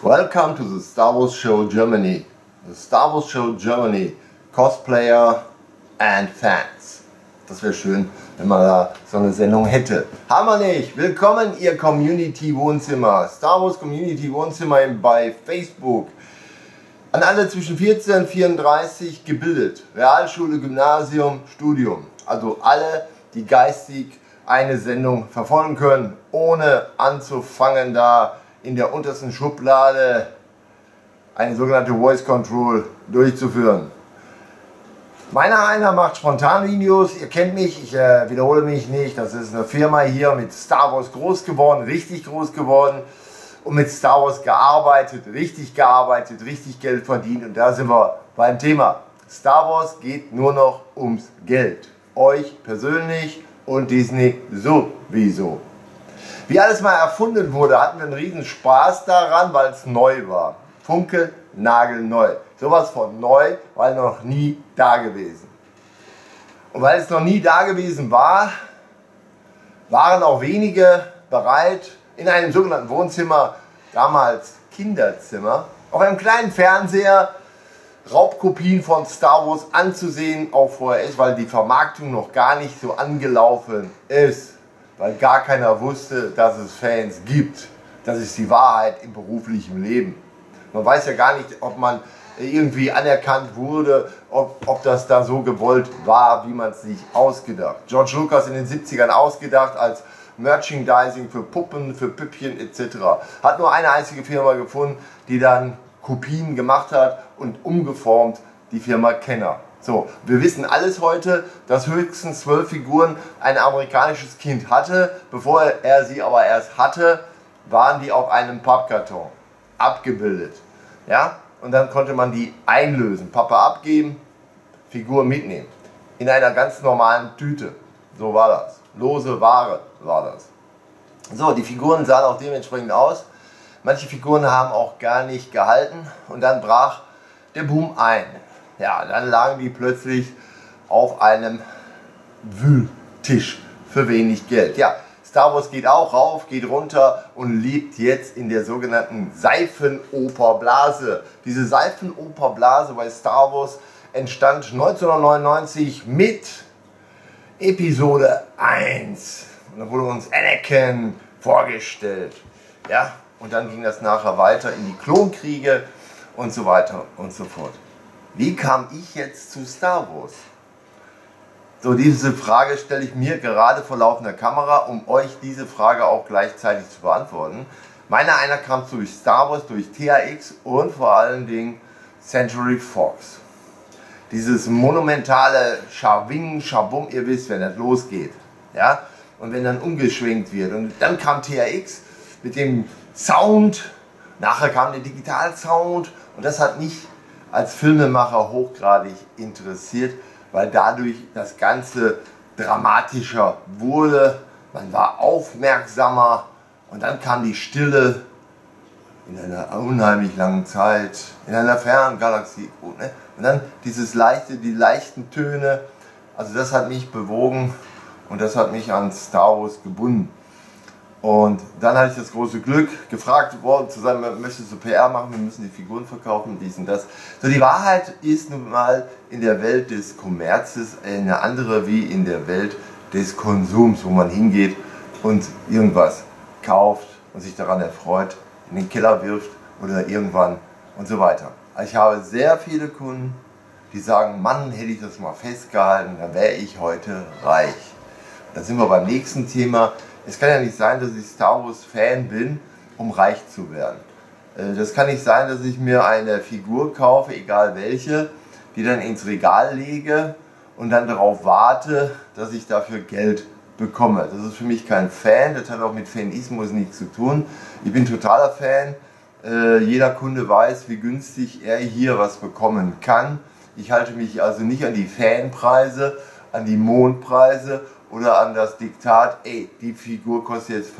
Welcome to the Star Wars Show Germany. The Star Wars Show Germany. Cosplayer and Fans. Das wäre schön, wenn man da so eine Sendung hätte. Haben wir nicht. Willkommen, ihr Community Wohnzimmer. Star Wars Community Wohnzimmer bei Facebook. An alle zwischen 14 und 34 gebildet. Realschule, Gymnasium, Studium. Also alle, die geistig eine Sendung verfolgen können, ohne anzufangen, da in der untersten Schublade eine sogenannte Voice Control durchzuführen. Einer macht Spontanvideos, ihr kennt mich, ich wiederhole mich nicht, das ist eine Firma hier mit Star Wars groß geworden, richtig groß geworden und mit Star Wars gearbeitet, richtig Geld verdient, und da sind wir beim Thema. Star Wars geht nur noch ums Geld, euch persönlich und Disney sowieso. Wie alles mal erfunden wurde, hatten wir einen riesen Spaß daran, weil es neu war. Funke, nagelneu. Sowas von neu, weil noch nie da gewesen. Und weil es noch nie da gewesen war, waren auch wenige bereit, in einem sogenannten Wohnzimmer, damals Kinderzimmer, auf einem kleinen Fernseher Raubkopien von Star Wars anzusehen auf VHS, weil die Vermarktung noch gar nicht so angelaufen ist. Weil gar keiner wusste, dass es Fans gibt. Das ist die Wahrheit im beruflichen Leben. Man weiß ja gar nicht, ob man irgendwie anerkannt wurde, ob das da so gewollt war, wie man es sich ausgedacht. George Lucas in den 70ern ausgedacht als Merchandising für Puppen, für Püppchen etc. Hat nur eine einzige Firma gefunden, die dann Kopien gemacht hat und umgeformt, die Firma Kenner. So, wir wissen alles heute, dass höchstens 12 Figuren ein amerikanisches Kind hatte. Bevor er sie aber erst hatte, waren die auf einem Pappkarton abgebildet. Ja? Und dann konnte man die einlösen, Pappe abgeben, Figur mitnehmen. In einer ganz normalen Tüte. So war das. Lose Ware war das. So, die Figuren sahen auch dementsprechend aus. Manche Figuren haben auch gar nicht gehalten und dann brach der Boom ein. Ja, dann lagen die plötzlich auf einem Wühltisch für wenig Geld. Ja, Star Wars geht auch rauf, geht runter und lebt jetzt in der sogenannten Seifenoperblase. Diese Seifenoperblase bei Star Wars entstand 1999 mit Episode 1. Und da wurde uns Anakin vorgestellt. Ja, und dann ging das nachher weiter in die Klonkriege und so weiter und so fort. Wie kam ich jetzt zu Star Wars? So, diese Frage stelle ich mir gerade vor laufender Kamera, um euch diese Frage auch gleichzeitig zu beantworten. Einer kam durch Star Wars, durch THX und vor allen Dingen Century Fox. Dieses monumentale Schabing, Schabum, ihr wisst, wenn das losgeht. Ja? Und wenn dann umgeschwenkt wird. Und dann kam THX mit dem Sound, nachher kam der Digital-Sound, und das hat mich als Filmemacher hochgradig interessiert, weil dadurch das Ganze dramatischer wurde, man war aufmerksamer und dann kam die Stille in einer unheimlich langen Zeit, in einer fernen Galaxie, und dann dieses leichte, die leichten Töne, also das hat mich bewogen und das hat mich an Star Wars gebunden. Und dann hatte ich das große Glück, gefragt worden zu sein, möchtest du PR machen, wir müssen die Figuren verkaufen, dies und das. So, die Wahrheit ist nun mal in der Welt des Kommerzes eine andere wie in der Welt des Konsums, wo man hingeht und irgendwas kauft und sich daran erfreut, in den Keller wirft oder irgendwann und so weiter. Ich habe sehr viele Kunden, die sagen, Mann, hätte ich das mal festgehalten, dann wäre ich heute reich. Da sind wir beim nächsten Thema. Es kann ja nicht sein, dass ich Star Wars Fan bin, um reich zu werden. Das kann nicht sein, dass ich mir eine Figur kaufe, egal welche, die dann ins Regal lege und dann darauf warte, dass ich dafür Geld bekomme. Das ist für mich kein Fan, das hat auch mit Fanismus nichts zu tun. Ich bin totaler Fan. Jeder Kunde weiß, wie günstig er hier was bekommen kann. Ich halte mich also nicht an die Fanpreise, an die Mondpreise oder an das Diktat, ey, die Figur kostet jetzt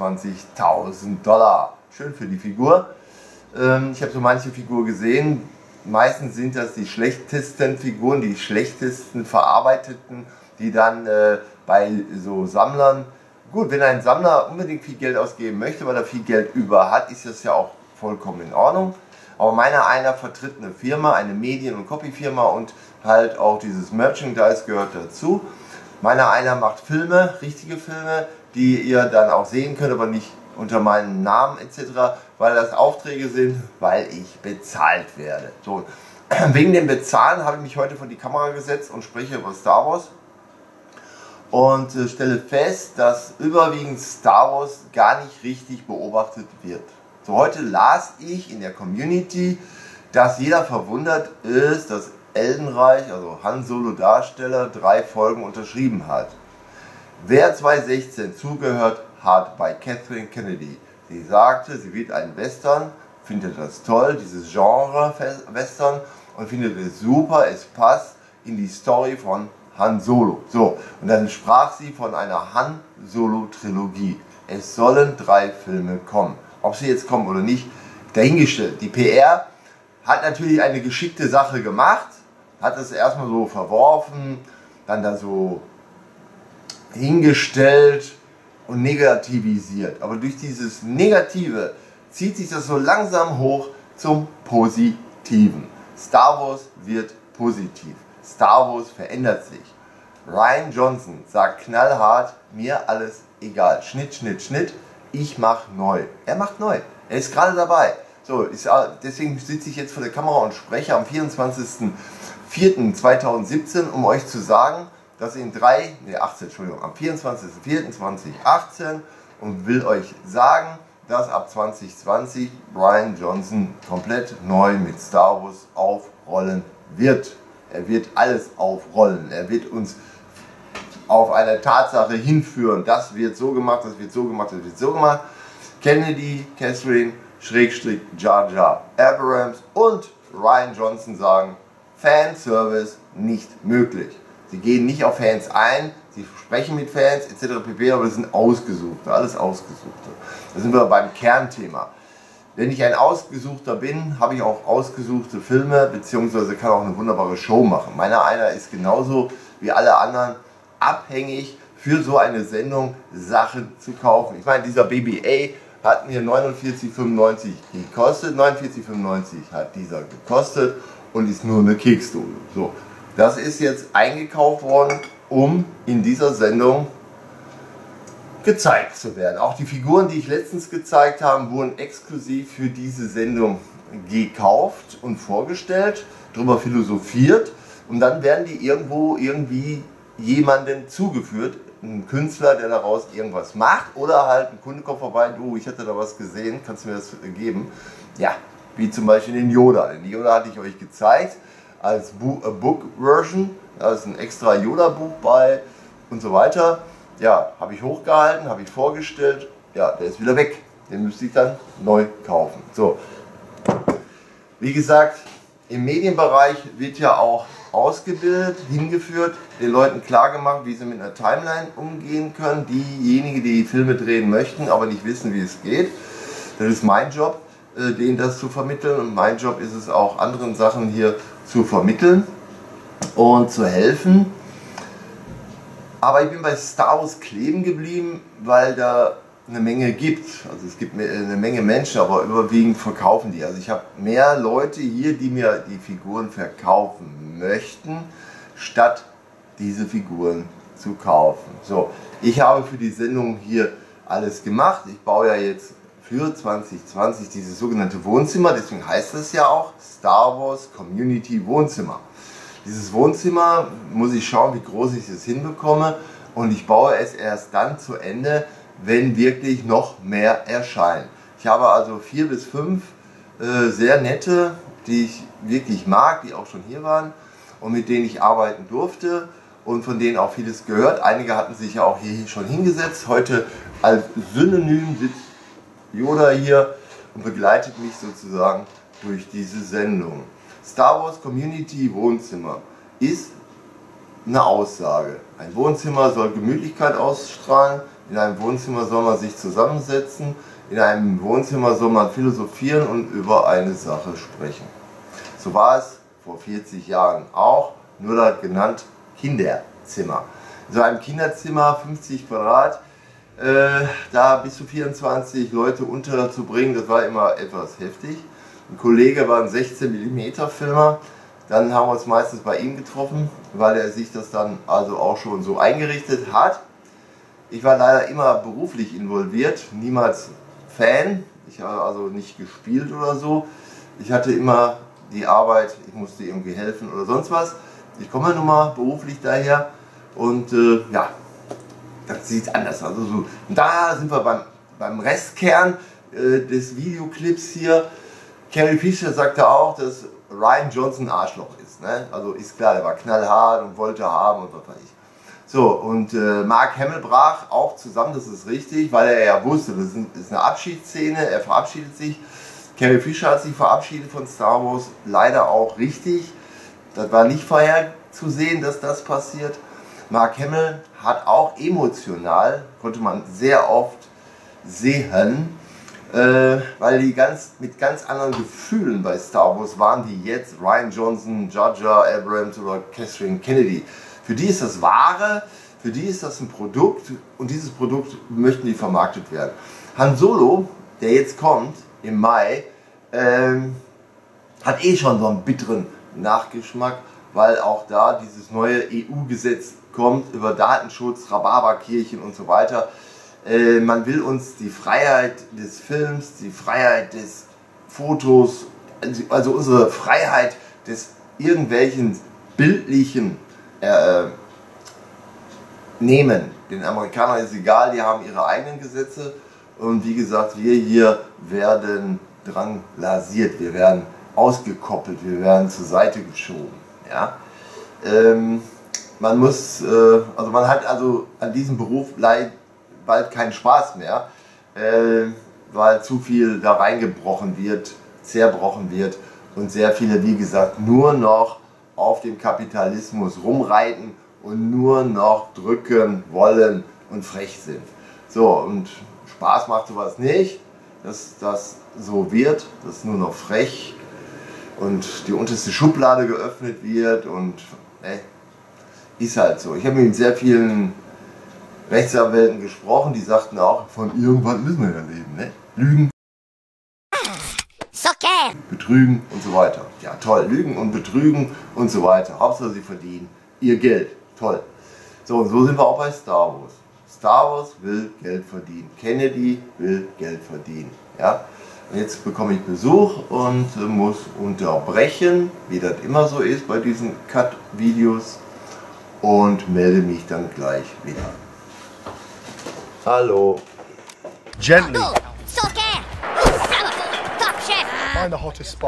25.000 $. Schön für die Figur. Ich habe so manche Figur gesehen. Meistens sind das die schlechtesten Figuren, die schlechtesten verarbeiteten, die dann bei so Sammlern, gut, wenn ein Sammler unbedingt viel Geld ausgeben möchte, weil er viel Geld über hat, ist das ja auch vollkommen in Ordnung. Aber meiner einer vertritt eine Firma, eine Medien- und Copyfirma und halt auch dieses Merchandise gehört dazu. Meiner einer macht Filme, richtige Filme, die ihr dann auch sehen könnt, aber nicht unter meinem Namen etc., weil das Aufträge sind, weil ich bezahlt werde. So, wegen dem Bezahlen habe ich mich heute vor die Kamera gesetzt und spreche über Star Wars und stelle fest, dass überwiegend Star Wars gar nicht richtig beobachtet wird. So, heute las ich in der Community, dass jeder verwundert ist, dass Eldenreich, also Han Solo Darsteller, 3 Folgen unterschrieben hat. Wer 2016 zugehört hat bei Kathleen Kennedy, sie sagte, sie wird einen Western, findet das toll, dieses Genre Western, und findet es super, es passt in die Story von Han Solo. So, und dann sprach sie von einer Han Solo Trilogie. Es sollen 3 Filme kommen. Ob sie jetzt kommen oder nicht, dahingestellt. Die PR hat natürlich eine geschickte Sache gemacht, hat es erstmal so verworfen, dann da so hingestellt und negativisiert. Aber durch dieses Negative zieht sich das so langsam hoch zum Positiven. Star Wars wird positiv. Star Wars verändert sich. Rian Johnson sagt knallhart, mir alles egal. Schnitt, Schnitt, Schnitt. Ich mache neu. Er macht neu. Er ist gerade dabei. So, deswegen sitze ich jetzt vor der Kamera und spreche am 24.04.2017, um euch zu sagen, dass am 24.04.2018 und will euch sagen, dass ab 2020 Rian Johnson komplett neu mit Star Wars aufrollen wird. Er wird alles aufrollen. Er wird uns auf eine Tatsache hinführen. Das wird so gemacht, das wird so gemacht, das wird so gemacht. Kennedy, Catherine, Schrägstrich, Jar Jar Abrams und Rian Johnson sagen, Fanservice nicht möglich. Sie gehen nicht auf Fans ein, sie sprechen mit Fans etc. pp. Aber das sind Ausgesuchte, alles Ausgesuchte. Da sind wir beim Kernthema. Wenn ich ein Ausgesuchter bin, habe ich auch ausgesuchte Filme, beziehungsweise kann auch eine wunderbare Show machen. Meiner einer ist genauso wie alle anderen abhängig, für so eine Sendung Sachen zu kaufen. Ich meine, dieser BB-8 hat mir 49,95 gekostet, 49,95 hat dieser gekostet und ist nur eine Kickstone. So, das ist jetzt eingekauft worden, um in dieser Sendung gezeigt zu werden. Auch die Figuren, die ich letztens gezeigt habe, wurden exklusiv für diese Sendung gekauft und vorgestellt, darüber philosophiert und dann werden die irgendwo irgendwie jemanden zugeführt, ein Künstler, der daraus irgendwas macht oder halt ein Kunde kommt vorbei, du, ich hätte da was gesehen, kannst du mir das geben? Ja, wie zum Beispiel den Yoda. Den Yoda hatte ich euch gezeigt als Book-Version, da ist ein extra Yoda-Buch bei und so weiter. Ja, habe ich hochgehalten, habe ich vorgestellt, ja, der ist wieder weg. Den müsste ich dann neu kaufen. So, wie gesagt, im Medienbereich wird ja auch ausgebildet, hingeführt, den Leuten klargemacht, wie sie mit einer Timeline umgehen können. Diejenigen, die Filme drehen möchten, aber nicht wissen, wie es geht. Das ist mein Job, denen das zu vermitteln. Und mein Job ist es auch, anderen Sachen hier zu vermitteln und zu helfen. Aber ich bin bei Star Wars kleben geblieben, weil da eine Menge gibt. Also es gibt eine Menge Menschen, aber überwiegend verkaufen die. Also ich habe mehr Leute hier, die mir die Figuren verkaufen möchten, statt diese Figuren zu kaufen. So, ich habe für die Sendung hier alles gemacht. Ich baue ja jetzt für 2020 dieses sogenannte Wohnzimmer, deswegen heißt es ja auch Star Wars Community Wohnzimmer. Dieses Wohnzimmer muss ich schauen, wie groß ich es hinbekomme, und ich baue es erst dann zu Ende, wenn wirklich noch mehr erscheinen. Ich habe also 4 bis 5 sehr nette, die ich wirklich mag, die auch schon hier waren und mit denen ich arbeiten durfte und von denen auch vieles gehört. Einige hatten sich ja auch hier schon hingesetzt. Heute als Synonym sitzt Yoda hier und begleitet mich sozusagen durch diese Sendung. Star Wars Community Wohnzimmer ist eine Aussage. Ein Wohnzimmer soll Gemütlichkeit ausstrahlen. In einem Wohnzimmer soll man sich zusammensetzen, in einem Wohnzimmer soll man philosophieren und über eine Sache sprechen. So war es vor 40 Jahren auch, nur da genannt Kinderzimmer. In so einem Kinderzimmer, 50 Quadrat, da bis zu 24 Leute unterzubringen, das war immer etwas heftig. Ein Kollege war ein 16 mm Filmer, dann haben wir uns meistens bei ihm getroffen, weil er sich das dann also auch schon so eingerichtet hat. Ich war leider immer beruflich involviert, niemals Fan, ich habe also nicht gespielt oder so. Ich hatte immer die Arbeit, ich musste irgendwie helfen oder sonst was. Ich komme nun mal beruflich daher und ja, das sieht anders aus. Also so, da sind wir beim Restkern des Videoclips hier. Carrie Fisher sagte auch, dass Rian Johnson ein Arschloch ist. Ne? Also ist klar, der war knallhart und wollte haben und was weiß ich. So, und Mark Hamill brach auch zusammen, das ist richtig, weil er ja wusste, das ist eine Abschiedsszene, er verabschiedet sich. Carrie Fisher hat sich verabschiedet von Star Wars, leider auch richtig. Das war nicht vorherzusehen, dass das passiert. Mark Hamill hat auch emotional, konnte man sehr oft sehen, weil die mit ganz anderen Gefühlen bei Star Wars waren, wie jetzt Rian Johnson, Jar Jar Abrams oder Kathleen Kennedy. Für die ist das Ware, für die ist das ein Produkt und dieses Produkt möchten die vermarktet werden. Han Solo, der jetzt kommt, im Mai, hat eh schon so einen bitteren Nachgeschmack, weil auch da dieses neue EU-Gesetz kommt über Datenschutz, Rhabarberkirchen und so weiter. Man will uns die Freiheit des Films, die Freiheit des Fotos, also unsere Freiheit des irgendwelchen bildlichen nehmen. Den Amerikanern ist egal, die haben ihre eigenen Gesetze und wie gesagt, wir hier werden dran lasiert, wir werden ausgekoppelt, wir werden zur Seite geschoben. Ja? Man hat also an diesem Beruf bald keinen Spaß mehr, weil zu viel da reingebrochen wird, zerbrochen wird und sehr viele, wie gesagt, nur noch auf dem Kapitalismus rumreiten und nur noch drücken wollen und frech sind. So, und Spaß macht sowas nicht, dass das so wird, dass nur noch frech und die unterste Schublade geöffnet wird und ist halt so. Ich habe mit sehr vielen Rechtsanwälten gesprochen, die sagten auch, von irgendwann müssen wir ja leben, ne? Lügen, betrügen und so weiter. Ja toll, lügen und betrügen und so weiter. Hauptsache sie verdienen ihr Geld. Toll. So, und so sind wir auch bei Star Wars. Star Wars will Geld verdienen. Kennedy will Geld verdienen. Ja? Und jetzt bekomme ich Besuch und muss unterbrechen, wie das immer so ist bei diesen Cut-Videos, und melde mich dann gleich wieder. Hallo. Gently. Find the hottest spot.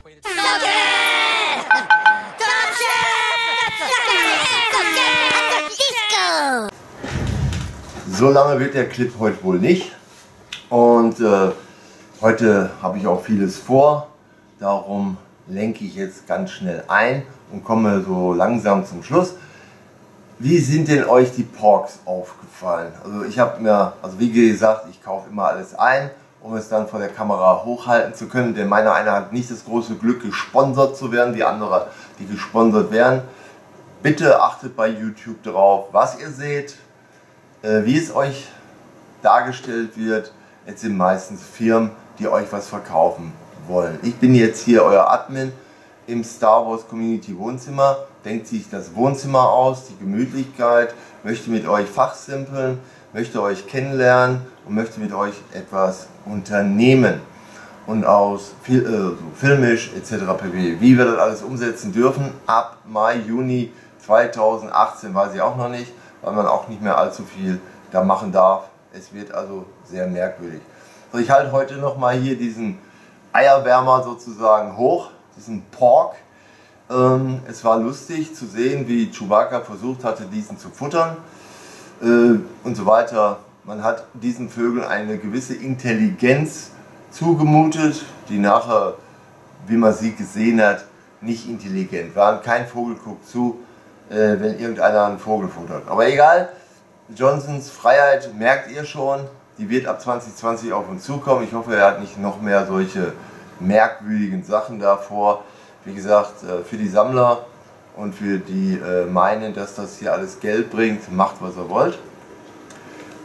So lange wird der Clip heute wohl nicht. Und heute habe ich auch vieles vor. Darum lenke ich jetzt ganz schnell ein und komme so langsam zum Schluss. Wie sind denn euch die Porks aufgefallen? Also ich habe mir, wie gesagt, ich kaufe immer alles ein, um es dann vor der Kamera hochhalten zu können, denn meiner einer hat nicht das große Glück, gesponsert zu werden, wie andere, die gesponsert werden. Bitte achtet bei YouTube darauf, was ihr seht, wie es euch dargestellt wird. Es sind meistens Firmen, die euch was verkaufen wollen. Ich bin jetzt hier euer Admin im Star Wars Community Wohnzimmer, denkt sich das Wohnzimmer aus, die Gemütlichkeit, möchte mit euch fachsimpeln, möchte euch kennenlernen und möchte mit euch etwas unternehmen und aus filmisch etc. pp. Wie wir das alles umsetzen dürfen, ab Mai, Juni 2018 weiß ich auch noch nicht, weil man auch nicht mehr allzu viel da machen darf. Es wird also sehr merkwürdig. So, ich halte heute noch mal hier diesen Eierwärmer sozusagen hoch, diesen Pork. Es war lustig zu sehen, wie Chewbacca versucht hatte, diesen zu futtern und so weiter. Man hat diesen Vögeln eine gewisse Intelligenz zugemutet, die nachher, wie man sie gesehen hat, nicht intelligent waren. Kein Vogel guckt zu, wenn irgendeiner einen Vogel futtert. Aber egal, Johnsons Freiheit merkt ihr schon, die wird ab 2020 auf uns zukommen. Ich hoffe, er hat nicht noch mehr solche merkwürdigen Sachen davor. Wie gesagt, für die Sammler und für die meinen, dass das hier alles Geld bringt, macht was ihr wollt.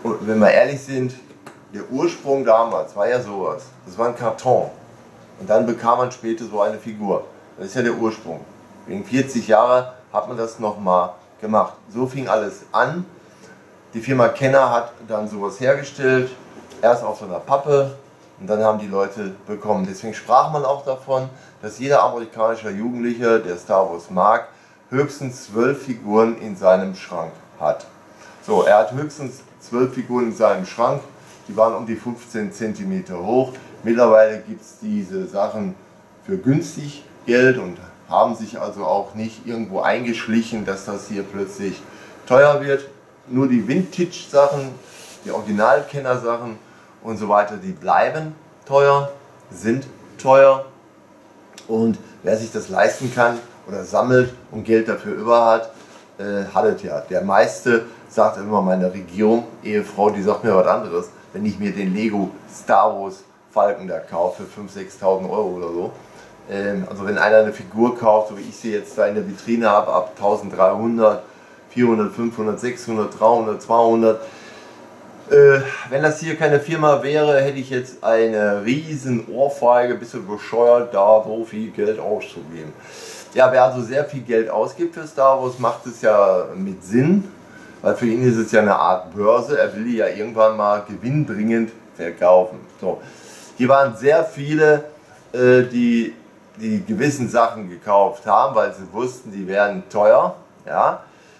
Und wenn wir ehrlich sind, der Ursprung damals war ja sowas. Das war ein Karton. Und dann bekam man später so eine Figur. Das ist ja der Ursprung. Wegen 40 Jahren hat man das nochmal gemacht. So fing alles an. Die Firma Kenner hat dann sowas hergestellt. Erst auf so einer Pappe. Und dann haben die Leute bekommen. Deswegen sprach man auch davon, dass jeder amerikanische Jugendliche, der Star Wars mag, höchstens 12 Figuren in seinem Schrank hat. So, er hat höchstens 12 Figuren in seinem Schrank. Die waren um die 15 cm hoch. Mittlerweile gibt es diese Sachen für günstig Geld und haben sich also auch nicht irgendwo eingeschlichen, dass das hier plötzlich teuer wird. Nur die Vintage-Sachen, die Original-Kenner-Sachen und so weiter, die bleiben teuer, sind teuer. Und wer sich das leisten kann oder sammelt und Geld dafür über hat, hat es ja. Der meiste sagt immer, meine Regierung, Ehefrau, die sagt mir was anderes, wenn ich mir den Lego Star Wars Falken da kaufe für 5.000, 6.000 Euro oder so. Also wenn einer eine Figur kauft, so wie ich sie jetzt da in der Vitrine habe, ab 1.300, 400, 500, 600, 300, 200. Wenn das hier keine Firma wäre, hätte ich jetzt eine riesen Ohrfeige, bisschen bescheuert, da so viel Geld auszugeben. Ja, wer also sehr viel Geld ausgibt für Star Wars, macht es ja mit Sinn, weil für ihn ist es ja eine Art Börse, er will die ja irgendwann mal gewinnbringend verkaufen. So. Hier waren sehr viele, die gewissen Sachen gekauft haben, weil sie wussten, die wären teuer. Ja.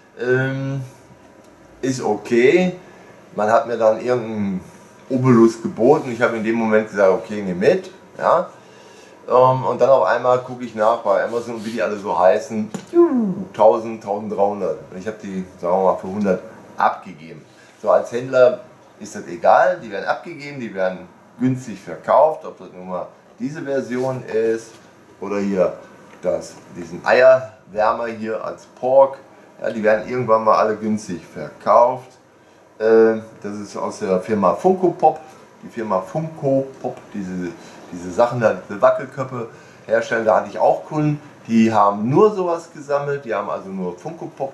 Ist okay. Man hat mir dann irgendeinen Obolus geboten. Ich habe in dem Moment gesagt, okay, nimm mit. Ja. Und dann auf einmal gucke ich nach bei Amazon, wie die alle so heißen. 1000, 1300. Und ich habe die, sagen wir mal, für 100 abgegeben. So, als Händler ist das egal. Die werden abgegeben, die werden günstig verkauft. Ob das nun mal diese Version ist oder hier diesen Eierwärmer hier als Pork. Ja, die werden irgendwann mal alle günstig verkauft. Das ist aus der Firma Funko Pop. Die Firma Funko Pop, diese Sachen, diese Wackelköpfe herstellen, da hatte ich auch Kunden, die haben nur sowas gesammelt, die haben also nur Funko Pop,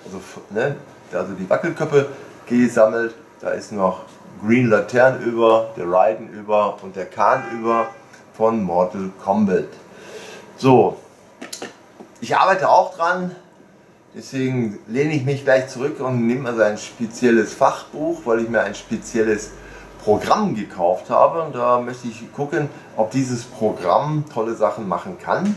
also die Wackelköpfe gesammelt. Da ist noch Green Lantern über, der Raiden über und der Khan über von Mortal Kombat. So, ich arbeite auch dran. Deswegen lehne ich mich gleich zurück und nehme also ein spezielles Fachbuch, weil ich mir ein spezielles Programm gekauft habe. Und da möchte ich gucken, ob dieses Programm tolle Sachen machen kann.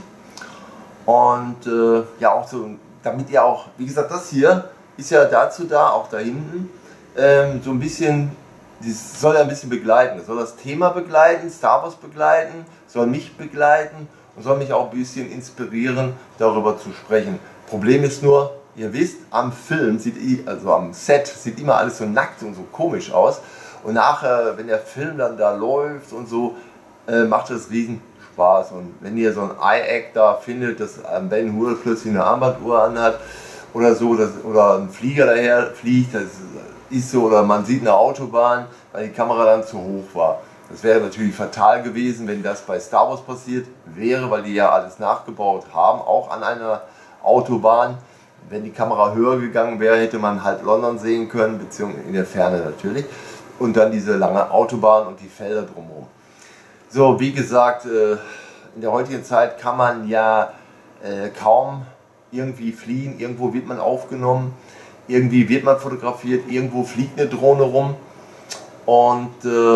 Und ja, auch so, damit ihr auch, wie gesagt, das hier ist ja dazu da, auch da hinten, so ein bisschen, das soll ja ein bisschen begleiten. Das soll das Thema begleiten, Star Wars begleiten, soll mich begleiten und soll mich auch ein bisschen inspirieren, darüber zu sprechen. Problem ist nur, ihr wisst, am Film, also am Set, sieht immer alles so nackt und so komisch aus. Und nachher, wenn der Film dann da läuft und so, macht das riesen Spaß. Und wenn ihr so ein Eye-Act da findet, dass Ben Hur plötzlich eine Armbanduhr anhat oder so, oder ein Flieger daher fliegt, das ist so, oder man sieht eine Autobahn, weil die Kamera dann zu hoch war. Das wäre natürlich fatal gewesen, wenn das bei Star Wars passiert wäre, weil die ja alles nachgebaut haben, auch an einer Autobahn. Wenn die Kamera höher gegangen wäre, hätte man halt London sehen können, beziehungsweise in der Ferne natürlich. Und dann diese lange Autobahn und die Felder drumherum. So, wie gesagt, in der heutigen Zeit kann man ja kaum irgendwie fliehen. Irgendwo wird man aufgenommen, irgendwie wird man fotografiert, irgendwo fliegt eine Drohne rum. Und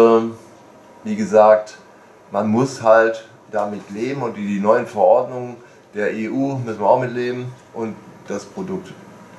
wie gesagt, man muss halt damit leben und die neuen Verordnungen der EU müssen wir auch mitleben. Und das Produkt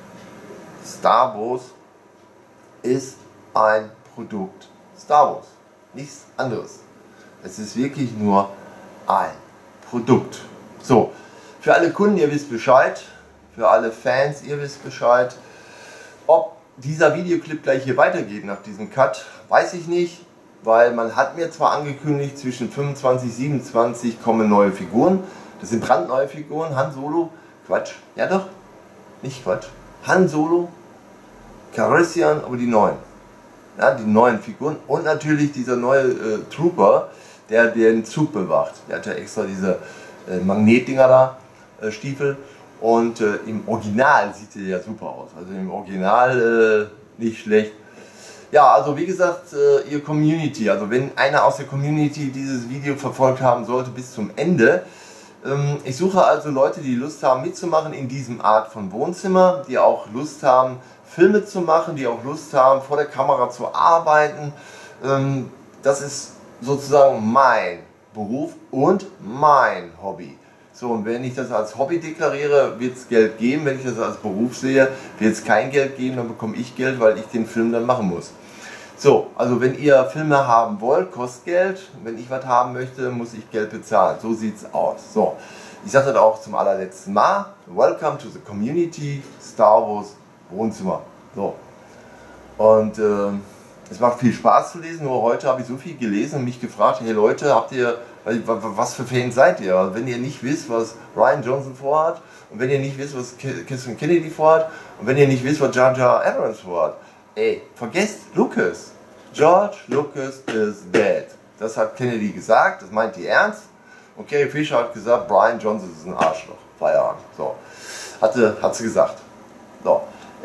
Star Wars ist ein Produkt Star Wars, nichts anderes. Es ist wirklich nur ein Produkt. So, für alle Kunden, ihr wisst Bescheid, für alle Fans, ihr wisst Bescheid. Ob dieser Videoclip gleich hier weitergeht nach diesem Cut, weiß ich nicht, weil man hat mir zwar angekündigt, zwischen 25 und 27 kommen neue Figuren. Das sind brandneue Figuren, Han Solo, Quatsch, ja doch, nicht Quatsch, Han Solo, Calrissian, aber die neuen. Ja, die neuen Figuren und natürlich dieser neue Trooper, der den Zug bewacht. Der hat ja extra diese Magnetdinger da, Stiefel. Und im Original sieht der ja super aus. Also im Original nicht schlecht. Ja, also wie gesagt, ihr Community, also wenn einer aus der Community dieses Video verfolgt haben sollte bis zum Ende, ich suche also Leute, die Lust haben mitzumachen in diesem Art von Wohnzimmer, die auch Lust haben Filme zu machen, die auch Lust haben vor der Kamera zu arbeiten. Das ist sozusagen mein Beruf und mein Hobby. So, und wenn ich das als Hobby deklariere, wird es Geld geben. Wenn ich das als Beruf sehe, wird es kein Geld geben, dann bekomme ich Geld, weil ich den Film dann machen muss. So, also wenn ihr Filme haben wollt, kostet Geld. Wenn ich was haben möchte, muss ich Geld bezahlen. So sieht es aus. So, ich sage das auch zum allerletzten Mal. Welcome to the Community Star Wars Wohnzimmer. So, und es macht viel Spaß zu lesen, nur heute habe ich so viel gelesen und mich gefragt, hey Leute, habt ihr, was für Fans seid ihr? Wenn ihr nicht wisst, was Rian Johnson vorhat und wenn ihr nicht wisst, was Kathleen Kennedy vorhat und wenn ihr nicht wisst, was Jar Jar Abrams vorhat, ey, vergesst Lucas. George Lucas is dead. Das hat Kennedy gesagt, das meint die ernst. Und Carrie Fisher hat gesagt, Rian Johnson ist ein Arschloch. Feierabend. So. Hat sie gesagt. So.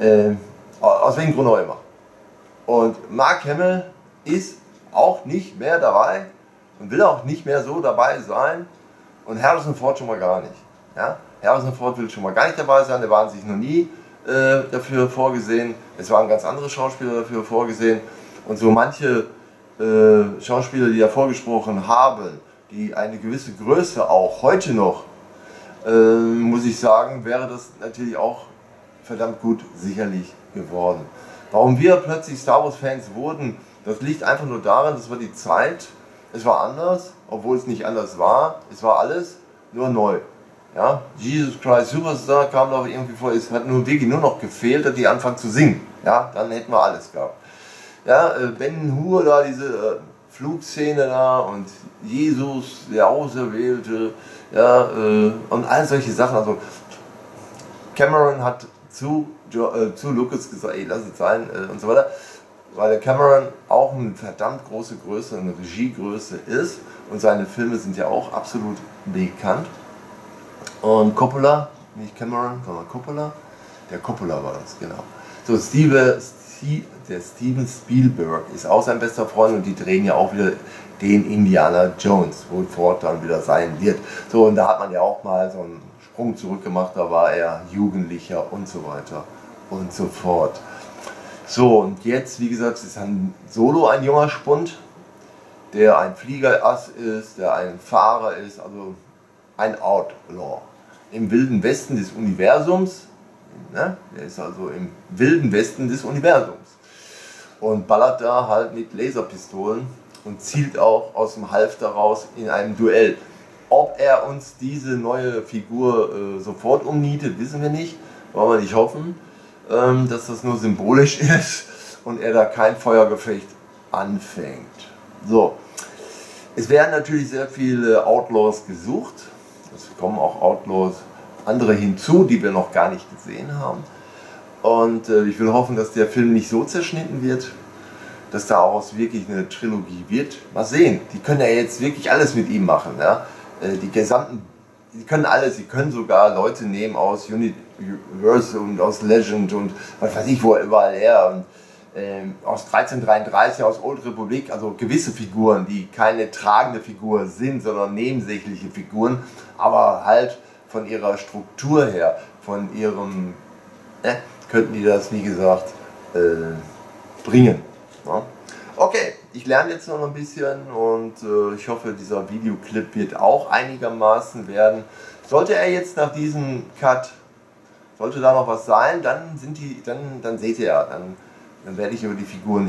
Aus welchem Grund auch immer. Und Mark Hamill ist auch nicht mehr dabei und will auch nicht mehr so dabei sein. Und Harrison Ford schon mal gar nicht. Ja? Harrison Ford will schon mal gar nicht dabei sein, der war an sich noch nie dafür vorgesehen. Es waren ganz andere Schauspieler dafür vorgesehen. Und so manche Schauspieler, die da vorgesprochen haben, die eine gewisse Größe auch heute noch, muss ich sagen, wäre das natürlich auch verdammt gut sicherlich geworden. Warum wir plötzlich Star Wars Fans wurden, das liegt einfach nur daran, das war die Zeit, es war anders, obwohl es nicht anders war, es war alles nur neu. Ja? Jesus Christ Superstar kam doch irgendwie vor, es hat nur wirklich nur noch gefehlt, dass die anfangen zu singen. Ja? Dann hätten wir alles gehabt. Ja, Ben Hur da, diese Flugszene da und Jesus, der Auserwählte, ja, und all solche Sachen. Also Cameron hat zu Lucas gesagt, ey, lass es sein und so weiter, weil der Cameron auch eine verdammt große Größe, eine Regiegröße ist und seine Filme sind ja auch absolut bekannt. Und Coppola, nicht Cameron, sondern Coppola, der Coppola war das, genau. So, der Steven Spielberg ist auch sein bester Freund und die drehen ja auch wieder den Indiana Jones, wo Ford dann wieder sein wird. So, und da hat man ja auch mal so einen Sprung zurück gemacht, da war er Jugendlicher und so weiter und so fort. So, und jetzt, wie gesagt, ist Han Solo ein junger Spund, der ein Fliegerass ist, der ein Fahrer ist, also ein Outlaw. Im wilden Westen des Universums, ne? Der ist also im wilden Westen des Universums und ballert da halt mit Laserpistolen und zielt auch aus dem Halfter raus in einem Duell. Ob er uns diese neue Figur sofort umnietet, wissen wir nicht, wollen wir nicht hoffen, dass das nur symbolisch ist und er da kein Feuergefecht anfängt. So, es werden natürlich sehr viele Outlaws gesucht, es kommen auch Outlaws andere hinzu, die wir noch gar nicht gesehen haben. Und ich will hoffen, dass der Film nicht so zerschnitten wird, dass daraus wirklich eine Trilogie wird. Mal sehen, die können ja jetzt wirklich alles mit ihm machen. Ja? Die können alles, sie können sogar Leute nehmen aus Universe und aus Legend und was weiß ich wo überall her. Und, aus 1333, aus Old Republic, also gewisse Figuren, die keine tragende Figur sind, sondern nebensächliche Figuren, aber halt von ihrer Struktur her, von ihrem, könnten die das, wie gesagt, bringen. Ja? Okay, ich lerne jetzt noch ein bisschen und ich hoffe, dieser Videoclip wird auch einigermaßen werden. Sollte er jetzt nach diesem Cut, sollte da noch was sein, dann seht ihr ja, dann werde ich über die Figuren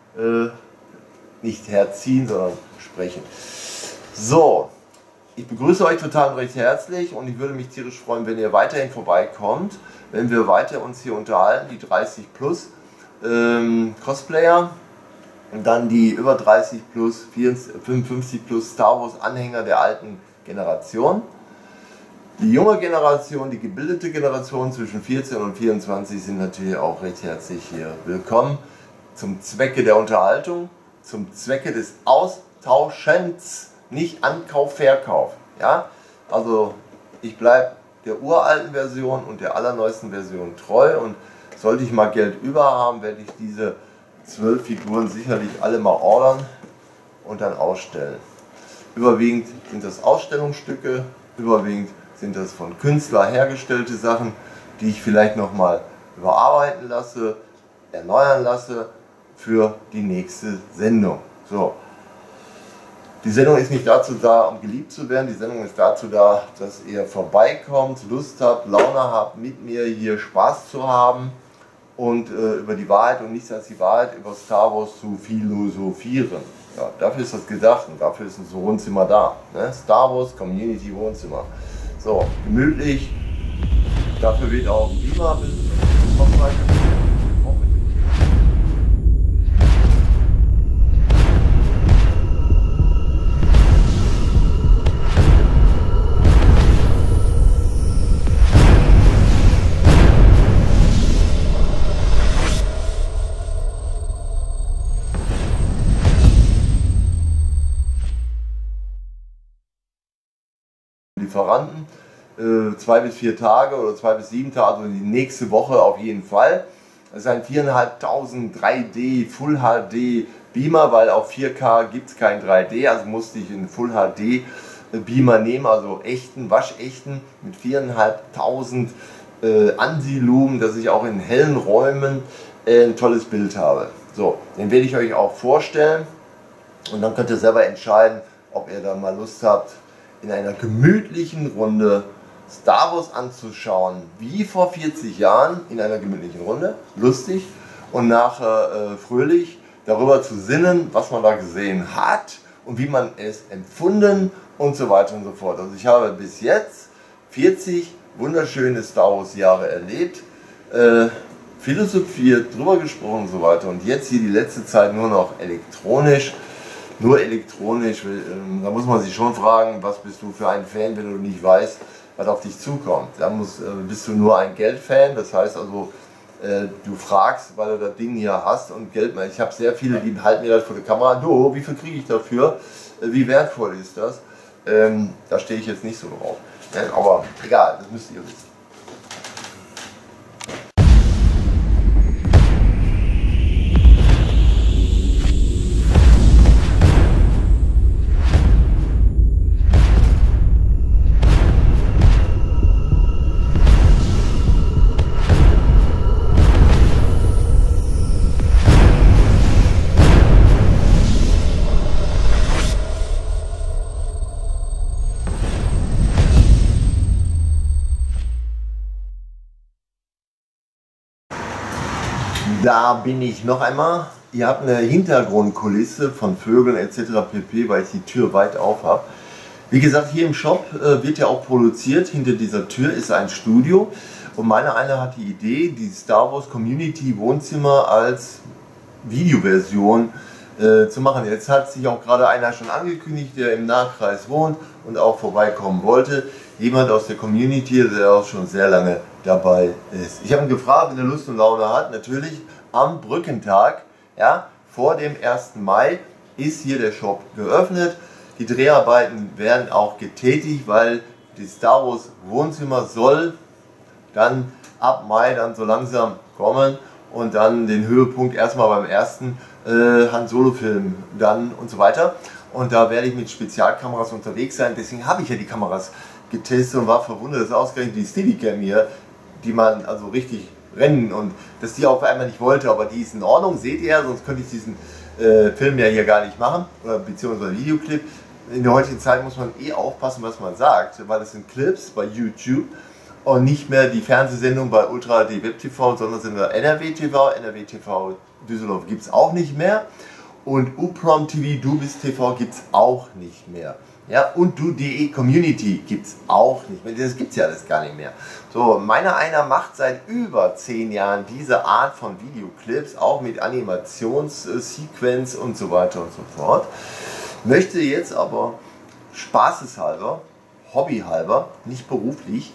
nicht herziehen, sondern sprechen. So. Ich begrüße euch total recht herzlich und ich würde mich tierisch freuen, wenn ihr weiterhin vorbeikommt, wenn wir weiter uns hier unterhalten, die 30 plus Cosplayer und dann die über 30 plus, 55 plus Star Wars Anhänger der alten Generation. Die junge Generation, die gebildete Generation zwischen 14 und 24 sind natürlich auch recht herzlich hier willkommen zum Zwecke der Unterhaltung, zum Zwecke des Austauschens. Nicht Ankauf, Verkauf. Ja? Also ich bleibe der uralten Version und der allerneuesten Version treu und sollte ich mal Geld über haben, werde ich diese 12 Figuren sicherlich alle mal ordern und dann ausstellen. Überwiegend sind das Ausstellungsstücke, überwiegend sind das von Künstlern hergestellte Sachen, die ich vielleicht nochmal überarbeiten lasse, erneuern lasse für die nächste Sendung. So. Die Sendung ist nicht dazu da, um geliebt zu werden, die Sendung ist dazu da, dass ihr vorbeikommt, Lust habt, Laune habt, mit mir hier Spaß zu haben und über die Wahrheit und nichts als die Wahrheit über Star Wars zu philosophieren. Ja, dafür ist das gedacht und dafür ist ein Wohnzimmer da. Ne? Star Wars Community Wohnzimmer. So, gemütlich, dafür wird auch ein Beamer Lieferanten, 2 bis 4 Tage oder 2 bis 7 Tage, also die nächste Woche auf jeden Fall. Das ist ein 4.500 3D Full HD Beamer, weil auf 4K gibt es kein 3D, also musste ich einen Full HD Beamer nehmen, also echten, waschechten mit 4.500 Ansilumen, dass ich auch in hellen Räumen ein tolles Bild habe. So, den werde ich euch auch vorstellen und dann könnt ihr selber entscheiden, ob ihr da mal Lust habt, in einer gemütlichen Runde Star Wars anzuschauen, wie vor 40 Jahren, in einer gemütlichen Runde, lustig und nachher fröhlich darüber zu sinnen, was man da gesehen hat und wie man es empfunden und so weiter und so fort. Also ich habe bis jetzt 40 wunderschöne Star Wars Jahre erlebt, philosophiert, drüber gesprochen und so weiter und jetzt hier die letzte Zeit nur noch elektronisch. Nur elektronisch, da muss man sich schon fragen, was bist du für ein Fan, wenn du nicht weißt, was auf dich zukommt. Da bist du nur ein Geldfan, das heißt also, du fragst, weil du das Ding hier hast und Geld, ich habe sehr viele, die halten mir das vor der Kamera, du, wie viel kriege ich dafür, wie wertvoll ist das? Da stehe ich jetzt nicht so drauf, aber egal, das müsst ihr wissen. Da bin ich noch einmal. Ihr habt eine Hintergrundkulisse von Vögeln etc. pp, weil ich die Tür weit auf habe. Wie gesagt, hier im Shop wird ja auch produziert. Hinter dieser Tür ist ein Studio. Und meine eine hat die Idee, die Star Wars Community Wohnzimmer als Videoversion zu machen. Jetzt hat sich auch gerade einer schon angekündigt, der im Nahkreis wohnt und auch vorbeikommen wollte. Jemand aus der Community, der auch schon sehr lange dabei ist. Ich habe ihn gefragt, wenn er Lust und Laune hat. Natürlich am Brückentag, ja, vor dem 1. Mai ist hier der Shop geöffnet. Die Dreharbeiten werden auch getätigt, weil die Star Wars Wohnzimmer soll dann ab Mai dann so langsam kommen und dann den Höhepunkt erstmal beim ersten Han Solo Film dann und so weiter. Und da werde ich mit Spezialkameras unterwegs sein. Deswegen habe ich ja die Kameras getestet und war verwundert, dass ausgerechnet die Steadicam hier, die man also richtig rennen und dass die auf einmal nicht wollte, aber die ist in Ordnung, seht ihr, sonst könnte ich diesen Film ja hier gar nicht machen, oder beziehungsweise Videoclip. In der heutigen Zeit muss man eh aufpassen, was man sagt, weil es sind Clips bei YouTube und nicht mehr die Fernsehsendung bei Ultra HD Web TV, sondern sind wir NRW TV. NRW TV Düsseldorf gibt es auch nicht mehr und UPROM TV, Du bist TV gibt es auch nicht mehr. Ja, und du.de Community gibt es auch nicht mehr. Das gibt es ja alles gar nicht mehr. So, einer macht seit über 10 Jahren diese Art von Videoclips, auch mit Animationssequenz und so weiter und so fort. Möchte jetzt aber spaßeshalber, hobbyhalber, nicht beruflich,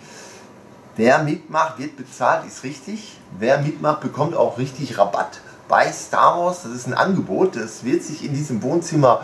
wer mitmacht, wird bezahlt, ist richtig. Wer mitmacht, bekommt auch richtig Rabatt bei Star Wars. Das ist ein Angebot, das wird sich in diesem Wohnzimmer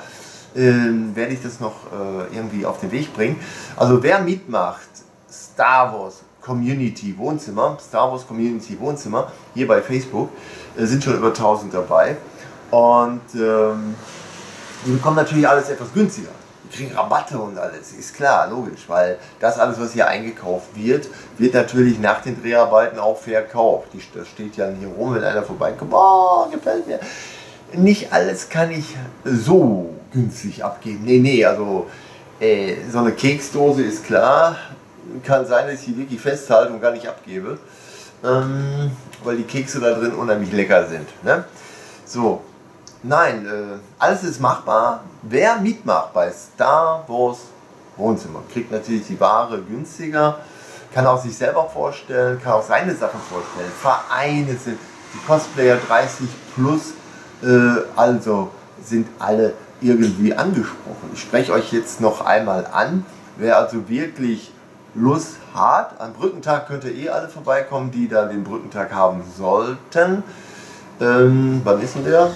werde ich das noch irgendwie auf den Weg bringen. Also wer mitmacht, Star Wars Community Wohnzimmer, Star Wars Community Wohnzimmer, hier bei Facebook, sind schon über 1000 dabei. Und die bekommen natürlich alles etwas günstiger. Die kriegen Rabatte und alles, ist klar, logisch, weil das alles, was hier eingekauft wird, wird natürlich nach den Dreharbeiten auch verkauft. Das steht ja hier rum, wenn einer vorbeikommt, oh, gefällt mir. Nicht alles kann ich so günstig abgeben. Nee, also so eine Keksdose ist klar, kann sein, dass ich die wirklich festhalte und gar nicht abgebe, weil die Kekse da drin unheimlich lecker sind. Ne? So. Nein, alles ist machbar. Wer mitmacht bei Star Wars Wohnzimmer, kriegt natürlich die Ware günstiger, kann auch sich selber vorstellen, kann auch seine Sachen vorstellen. Vereine sind die Cosplayer 30 plus, also sind alle irgendwie angesprochen. Ich spreche euch jetzt noch einmal an. Wer also wirklich Lust hat, am Brückentag könnt ihr eh alle vorbeikommen, die da den Brückentag haben sollten. Wann ist denn der?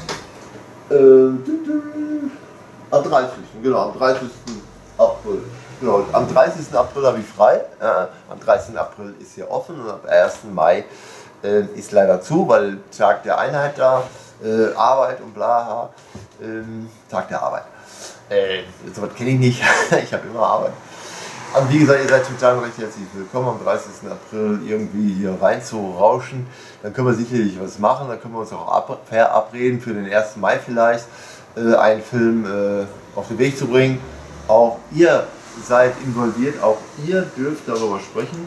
Am 30. Genau, am 30. April. Genau, am 30. April habe ich frei. Am 30. April ist hier offen und am 1. Mai ist leider zu, weil Tag der Einheit da, Arbeit und bla, Tag der Arbeit. So was kenne ich nicht, ich habe immer Arbeit. Aber wie gesagt, ihr seid total recht herzlich willkommen am 30. April irgendwie hier rein zu rauschen. Dann können wir sicherlich was machen, dann können wir uns auch verabreden für den 1. Mai vielleicht, einen Film auf den Weg zu bringen. Auch ihr seid involviert, auch ihr dürft darüber sprechen.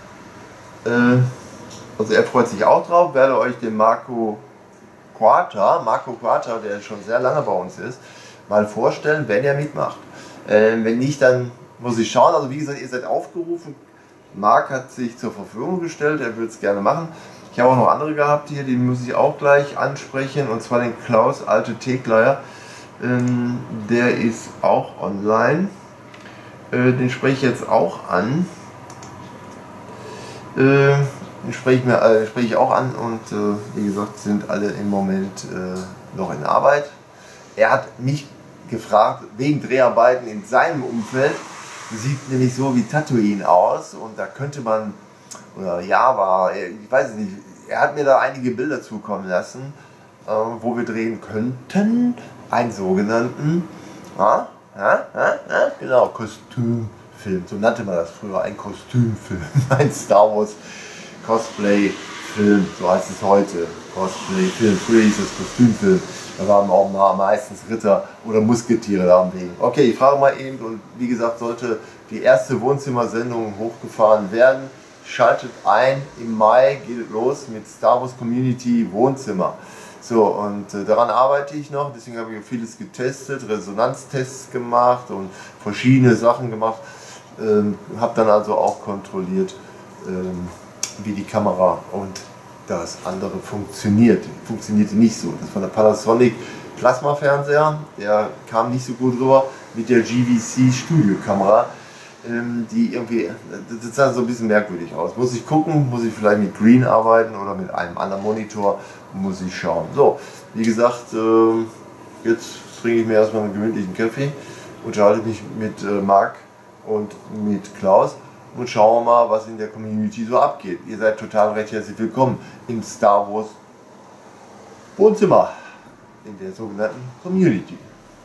Also er freut sich auch drauf, werde euch den Marco Quarta, der schon sehr lange bei uns ist, mal vorstellen, wenn er mitmacht. Wenn nicht, dann muss ich schauen. Also wie gesagt, ihr seid aufgerufen. Marc hat sich zur Verfügung gestellt, er würde es gerne machen. Ich habe auch noch andere gehabt hier, die muss ich auch gleich ansprechen, und zwar den Klaus Alte Tegleier. Der ist auch online. Den spreche ich jetzt auch an. Den spreche ich auch an, und wie gesagt, sind alle im Moment noch in Arbeit. Er hat mich gefragt, wegen Dreharbeiten in seinem Umfeld. Sieht nämlich so wie Tatooine aus, und da könnte man, oder Java, ich weiß es nicht, er hat mir da einige Bilder zukommen lassen, wo wir drehen könnten, einen sogenannten, genau, Kostümfilm, so nannte man das früher, ein Kostümfilm, ein Star Wars Cosplay-Film, so heißt es heute, Cosplay-Film, früher hieß es Kostümfilm. Da waren auch meistens Ritter oder Musketiere da am Weg. Okay, ich frage mal eben, und wie gesagt, sollte die erste Wohnzimmersendung hochgefahren werden, schaltet ein, im Mai geht es los mit Star Wars Community Wohnzimmer. So, und daran arbeite ich noch, deswegen habe ich vieles getestet, Resonanztests gemacht und verschiedene Sachen gemacht. Habe dann also auch kontrolliert, wie die Kamera und das andere funktionierte nicht so. Das war der Panasonic Plasma-Fernseher, der kam nicht so gut rüber mit der GVC Studiokamera, die irgendwie, das sah so ein bisschen merkwürdig aus. Muss ich gucken, muss ich vielleicht mit Green arbeiten oder mit einem anderen Monitor, muss ich schauen. So, wie gesagt, jetzt trinke ich mir erstmal einen gemütlichen Kaffee, unterhalte mich mit Marc und mit Klaus. Und schauen wir mal, was in der Community so abgeht. Ihr seid total recht herzlich willkommen im Star Wars Wohnzimmer, in der sogenannten Community.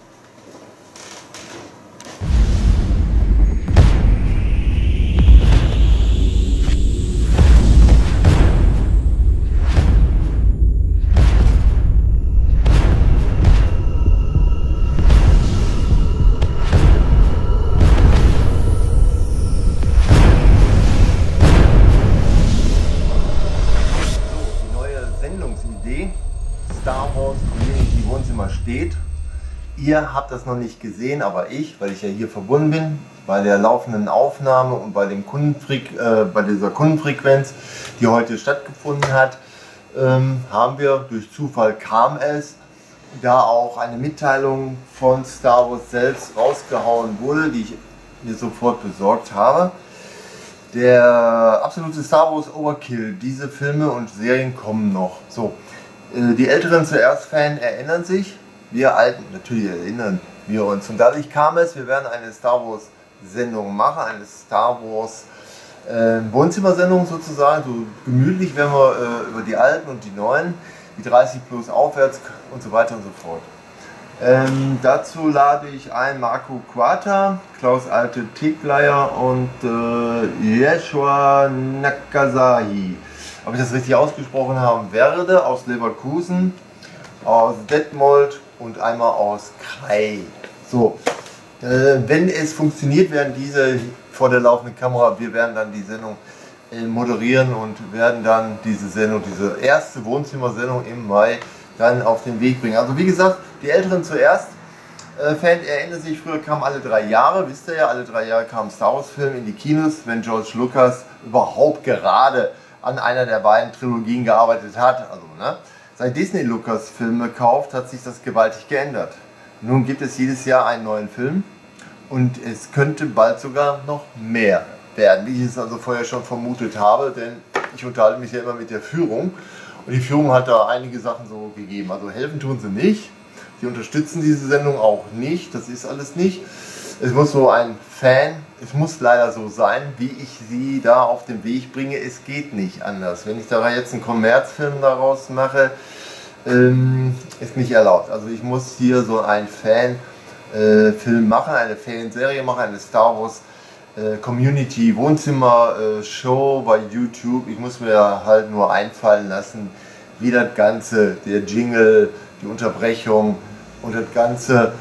Star Wars Community Wohnzimmer steht. Ihr habt das noch nicht gesehen, aber ich, weil ich ja hier verbunden bin, bei der laufenden Aufnahme und bei dieser Kundenfrequenz, die heute stattgefunden hat, haben wir, durch Zufall kam es, da auch eine Mitteilung von Star Wars selbst rausgehauen wurde, die ich mir sofort besorgt habe. Der absolute Star Wars Overkill, diese Filme und Serien kommen noch. So. Die Älteren zuerst Fan erinnern sich, wir Alten natürlich erinnern wir uns. Und dadurch kam es, wir werden eine Star Wars Sendung machen, eine Star Wars Wohnzimmersendung sozusagen. So gemütlich werden wir über die Alten und die Neuen die 30 plus aufwärts und so weiter und so fort. Dazu lade ich ein Marco Quarta, Klaus Alte Tegleier und Yeshua Nakazahi. Ob ich das richtig ausgesprochen haben werde, aus Leverkusen, aus Detmold und einmal aus Krai. So, wenn es funktioniert, werden diese vor der laufenden Kamera, wir werden dann die Sendung moderieren und werden dann diese Sendung, diese erste Wohnzimmersendung im Mai dann auf den Weg bringen. Also wie gesagt, die Älteren zuerst. Fan erinnert sich, früher kam alle 3 Jahre, wisst ihr ja, alle 3 Jahre kam ein Star Wars Film in die Kinos, wenn George Lucas überhaupt gerade an einer der beiden Trilogien gearbeitet hat. Also, ne? Seit Disney Lucas Filme kauft, hat sich das gewaltig geändert. Nun gibt es jedes Jahr einen neuen Film und es könnte bald sogar noch mehr werden, wie ich es also vorher schon vermutet habe, denn ich unterhalte mich ja immer mit der Führung und die Führung hat da einige Sachen so gegeben. Also helfen tun sie nicht, sie unterstützen diese Sendung auch nicht, das ist alles nicht. Es muss so ein Fan, es muss leider so sein, wie ich sie da auf den Weg bringe, es geht nicht anders. Wenn ich da jetzt einen Kommerzfilm daraus mache, ist nicht erlaubt. Also ich muss hier so einen Fan-Film machen, eine Fanserie machen, eine Star Wars Community Wohnzimmer Show bei YouTube. Ich muss mir halt nur einfallen lassen, wie das Ganze, der Jingle, die Unterbrechung und das Ganze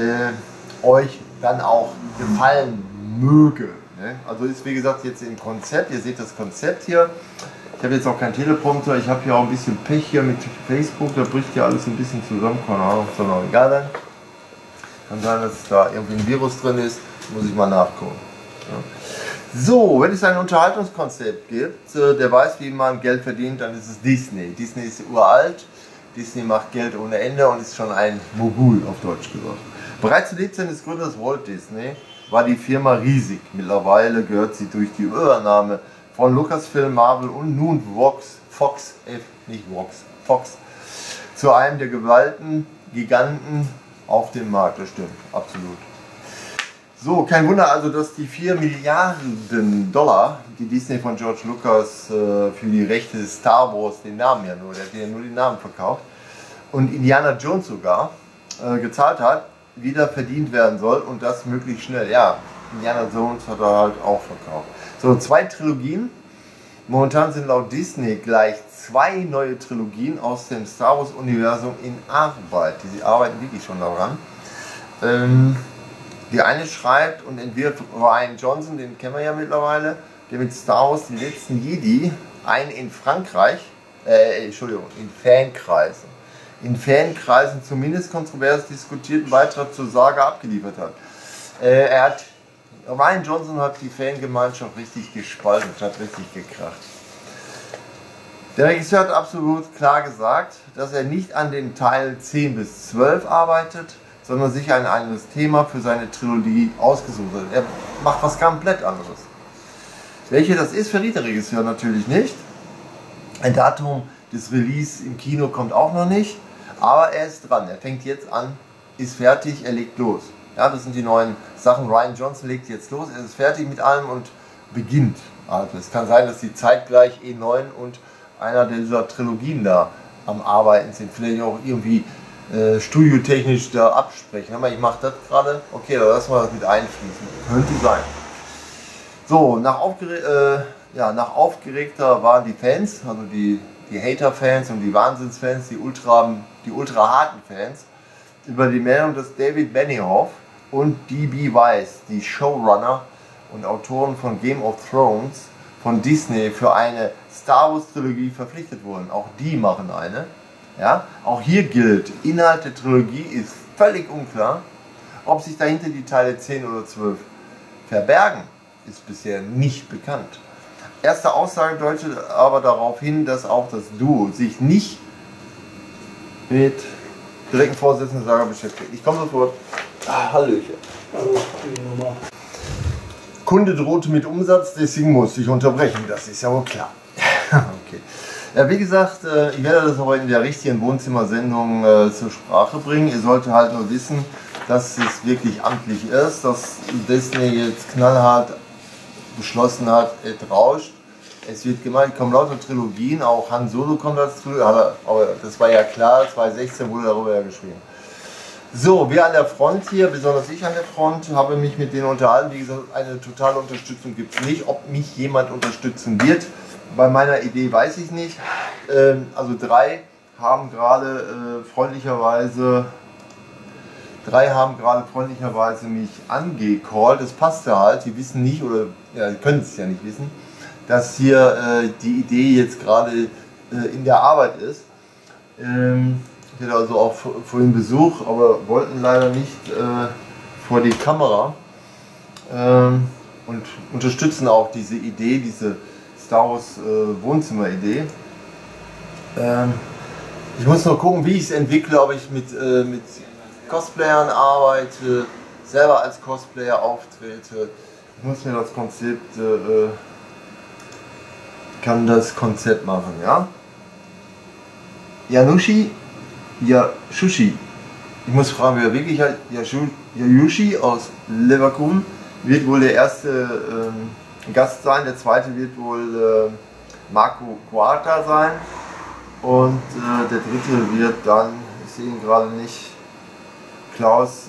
euch dann auch gefallen möge. Ne? Also ist wie gesagt jetzt im Konzept, ihr seht das Konzept hier. Ich habe jetzt auch keinen Teleprompter, ich habe hier auch ein bisschen Pech hier mit Facebook, da bricht ja alles ein bisschen zusammen, keine Ahnung, sondern egal dann. Kann sein, dass da irgendwie ein Virus drin ist, muss ich mal nachgucken. Ja. So, wenn es ein Unterhaltungskonzept gibt, der weiß, wie man Geld verdient, dann ist es Disney. Disney ist uralt, Disney macht Geld ohne Ende und ist schon ein Mogul, auf Deutsch gesagt. Bereits zu Lebzeiten des Gründers Walt Disney war die Firma riesig. Mittlerweile gehört sie durch die Übernahme von Lucasfilm, Marvel und nun Fox zu einem der Giganten auf dem Markt. Das stimmt, absolut. So, kein Wunder also, dass die 4 Milliarden Dollar, die Disney von George Lucas für die Rechte des Star Wars, den Namen ja nur, der hat ja nur den Namen verkauft, und Indiana Jones sogar gezahlt hat, wieder verdient werden soll und das möglichst schnell. Ja, Indiana Jones hat er halt auch verkauft. So, 2 Trilogien. Momentan sind laut Disney gleich 2 neue Trilogien aus dem Star Wars Universum in Arbeit. Die arbeiten wirklich schon daran. Die eine schreibt und entwirft Rian Johnson, den kennen wir ja mittlerweile, der mit Star Wars die letzten Jedi einen in Frankreich, in Fankreisen zumindest kontrovers diskutierten Beitrag zur Saga abgeliefert hat. Rian Johnson hat die Fangemeinschaft richtig gespalten, hat richtig gekracht. Der Regisseur hat absolut klar gesagt, dass er nicht an den Teilen 10 bis 12 arbeitet, sondern sich ein anderes Thema für seine Trilogie ausgesucht hat. Er macht was komplett anderes. Welche das ist, verriet der Regisseur natürlich nicht. Ein Datum des Release im Kino kommt auch noch nicht. Aber er ist dran, er fängt jetzt an, ist fertig, er legt los. Ja, das sind die neuen Sachen. Rian Johnson legt jetzt los, er ist fertig mit allem und beginnt. Also es kann sein, dass die zeitgleich E9 und einer dieser Trilogien da am Arbeiten sind. Vielleicht auch irgendwie studiotechnisch da absprechen. Aber ich mache das gerade, okay, da lassen wir das mit einfließen. Könnte sein. So, nach aufgeregter waren die Fans, also die Hater-Fans und die Wahnsinns-Fans, die ultra harten Fans, über die Meldung, dass David Benioff und D.B. Weiss, die Showrunner und Autoren von Game of Thrones, von Disney für eine Star Wars Trilogie verpflichtet wurden. Auch die machen eine. Ja? Auch hier gilt, Inhalt der Trilogie ist völlig unklar. Ob sich dahinter die Teile 10 oder 12 verbergen, ist bisher nicht bekannt. Erste Aussage deutet aber darauf hin, dass auch das Duo sich nicht mit direkten Vorsätzen der Saga beschäftigt. Ich komme sofort. Hallöchen. Also, die Nummer. Kunde drohte mit Umsatz, deswegen muss ich unterbrechen. Das ist ja wohl klar. Okay. Ja, wie gesagt, ich werde das aber in der richtigen Wohnzimmersendung zur Sprache bringen. Ihr solltet halt nur wissen, dass es wirklich amtlich ist, dass Disney jetzt knallhart beschlossen hat, es rauscht. Es wird gemeint, kommen lauter Trilogien, auch Han Solo kommt als Trilogie, aber das war ja klar, 2016 wurde darüber ja geschrieben. So, wir an der Front hier, besonders ich an der Front, habe mich mit denen unterhalten. Wie gesagt, eine totale Unterstützung gibt es nicht. Ob mich jemand unterstützen wird, bei meiner Idee weiß ich nicht. Also drei haben gerade freundlicherweise mich angecallt. Das passt ja halt, die wissen nicht, oder ja, können es ja nicht wissen, dass hier die Idee jetzt gerade in der Arbeit ist. Ich hatte also auch vorhin Besuch, aber wollten leider nicht vor die Kamera und unterstützen auch diese Idee, diese Star Wars Wohnzimmer-Idee. Ich muss nur gucken, wie ich es entwickle, ob ich mit Cosplayern arbeite, selber als Cosplayer auftrete. Ich muss mir das Konzept, kann das Konzept machen, ja? Janushi Yashushi. Ich muss fragen, wer wirklich heißt. Yashushi aus Leverkusen wird wohl der erste Gast sein. Der zweite wird wohl Marco Quarta sein. Und der dritte wird dann, ich sehe ihn gerade nicht, Klaus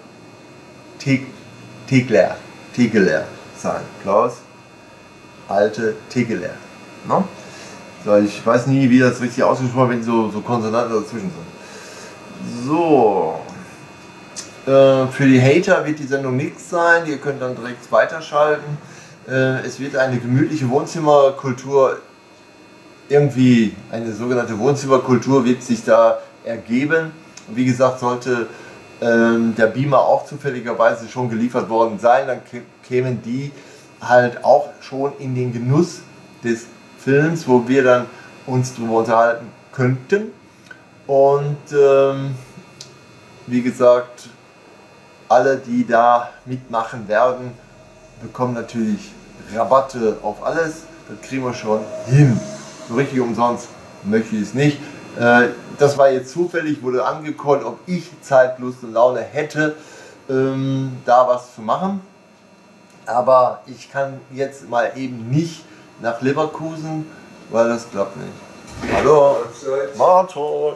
Tegler sein. Klaus Alte Tegeler. No? So, ich weiß nie, wie das richtig ausgesprochen wird, wenn so Konsonanten dazwischen sind. So. Für die Hater wird die Sendung nichts sein. Ihr könnt dann direkt weiterschalten. Es wird eine gemütliche Wohnzimmerkultur, irgendwie eine sogenannte Wohnzimmerkultur wird sich da ergeben. Und wie gesagt, sollte der Beamer auch zufälligerweise schon geliefert worden sein, dann kämen die halt auch schon in den Genuss des Films, wo wir dann uns darüber unterhalten könnten. Und wie gesagt, alle, die da mitmachen werden, bekommen natürlich Rabatte auf alles. Das kriegen wir schon hin. So richtig umsonst möchte ich es nicht. Das war jetzt zufällig, wurde angekündigt, ob ich Zeit, Lust und Laune hätte, da was zu machen. Aber ich kann jetzt mal eben nicht nach Leverkusen, weil das klappt nicht. Hallo, Martot.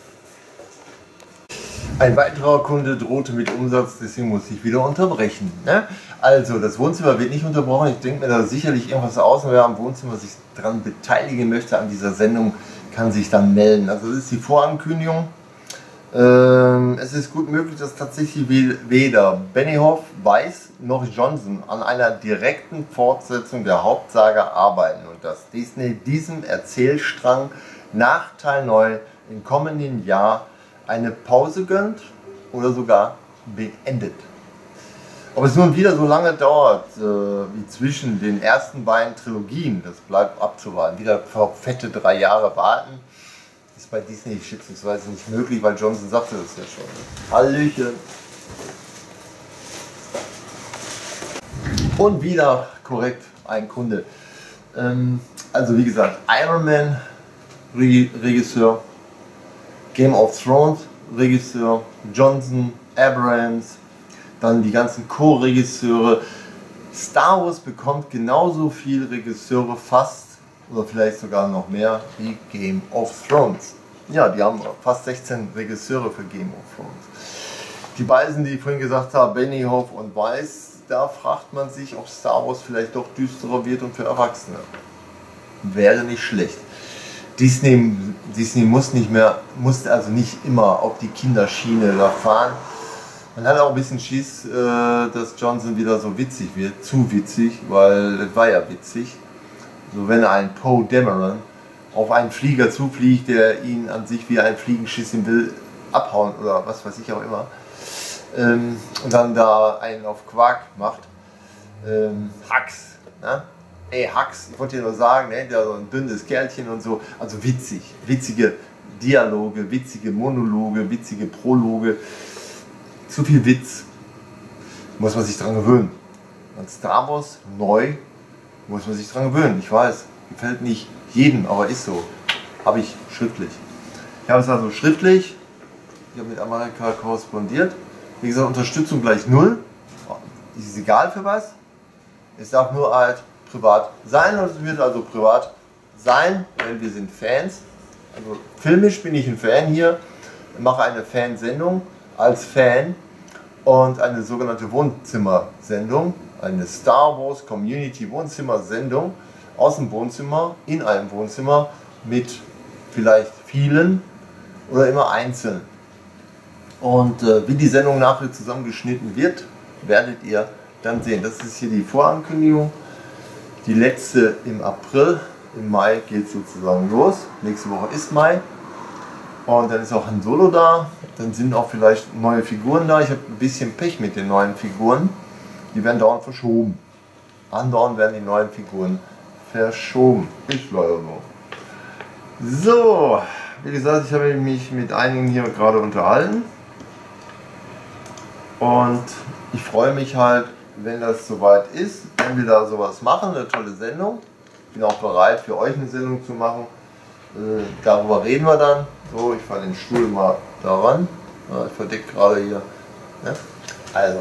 Ein weiterer Kunde drohte mit Umsatz, deswegen muss ich wieder unterbrechen. Ne? Also, das Wohnzimmer wird nicht unterbrochen. Ich denke mir da sicherlich irgendwas aus. Wer am Wohnzimmer sich daran beteiligen möchte an dieser Sendung, kann sich dann melden. Also, das ist die Vorankündigung. Es ist gut möglich, dass tatsächlich weder Benioff, Weiss noch Johnson an einer direkten Fortsetzung der Hauptsaga arbeiten und dass Disney diesem Erzählstrang nach Teil 9 im kommenden Jahr eine Pause gönnt oder sogar beendet. Ob es nun wieder so lange dauert wie zwischen den ersten beiden Trilogien, das bleibt abzuwarten. Wieder fette 3 Jahre warten, ist bei Disney schätzungsweise nicht möglich, weil Johnson sagte das ja schon. Hallöchen! Und wieder korrekt ein Kunde. Also wie gesagt, Iron Man Regisseur, Game of Thrones Regisseur, Johnson, Abrams, dann die ganzen Co-Regisseure. Star Wars bekommt genauso viele Regisseure fast, oder vielleicht sogar noch mehr, wie Game of Thrones. Ja, die haben fast 16 Regisseure für Game of Thrones. Die beiden, die ich vorhin gesagt habe, Benioff und Weiss, da fragt man sich, ob Star Wars vielleicht doch düsterer wird und für Erwachsene. Wäre nicht schlecht. Disney muss also nicht immer auf die Kinderschiene da fahren. Man hat auch ein bisschen Schiss, dass Johnson wieder so witzig wird, zu witzig, weil das war ja witzig. So wenn ein Poe Dameron auf einen Flieger zufliegt, der ihn an sich wie ein Fliegenschießen will, abhauen oder was weiß ich auch immer, und dann da einen auf Quark macht, Hux, ne? Ey Hux, ich wollte dir nur sagen, ne? Der so ein dünnes Kerlchen und so, also witzig, witzige Dialoge, witzige Monologe, witzige Prologe, zu viel Witz, muss man sich dran gewöhnen. An Star Wars neu muss man sich dran gewöhnen, ich weiß, gefällt nicht jedem, aber ist so, habe ich schriftlich. Ich habe es also schriftlich, ich habe mit Amerika korrespondiert, wie gesagt, Unterstützung gleich 0, ist egal für was, es darf nur halt privat sein. Und es wird also privat sein, denn wir sind Fans. Also filmisch bin ich ein Fan hier. Ich mache eine Fansendung als Fan und eine sogenannte Wohnzimmersendung. Eine Star Wars Community Wohnzimmersendung aus dem Wohnzimmer, in einem Wohnzimmer mit vielleicht vielen oder immer einzeln. Und wie die Sendung nachher zusammengeschnitten wird, werdet ihr dann sehen. Das ist hier die Vorankündigung. Die letzte im April. Im Mai geht es sozusagen los. Nächste Woche ist Mai. Und dann ist auch Han Solo da. Dann sind auch vielleicht neue Figuren da. Ich habe ein bisschen Pech mit den neuen Figuren. Die werden dauernd verschoben. Andauernd werden die neuen Figuren verschoben. Ist leider so. So, wie gesagt, ich habe mich mit einigen hier gerade unterhalten. Und ich freue mich halt, wenn das soweit ist, wenn wir da sowas machen, eine tolle Sendung. Ich bin auch bereit, für euch eine Sendung zu machen. Darüber reden wir dann. So, ich fahre den Stuhl mal daran. Ja, ich verdecke gerade hier. Ja? Also,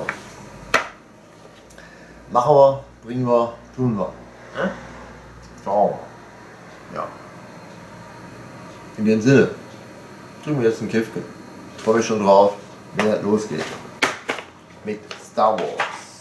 machen wir, bringen wir, tun wir. Ja? So. Ja. In dem Sinne, drücken wir jetzt ein Käffchen. Ich freue mich schon drauf, wenn es losgeht. Mit Star Wars.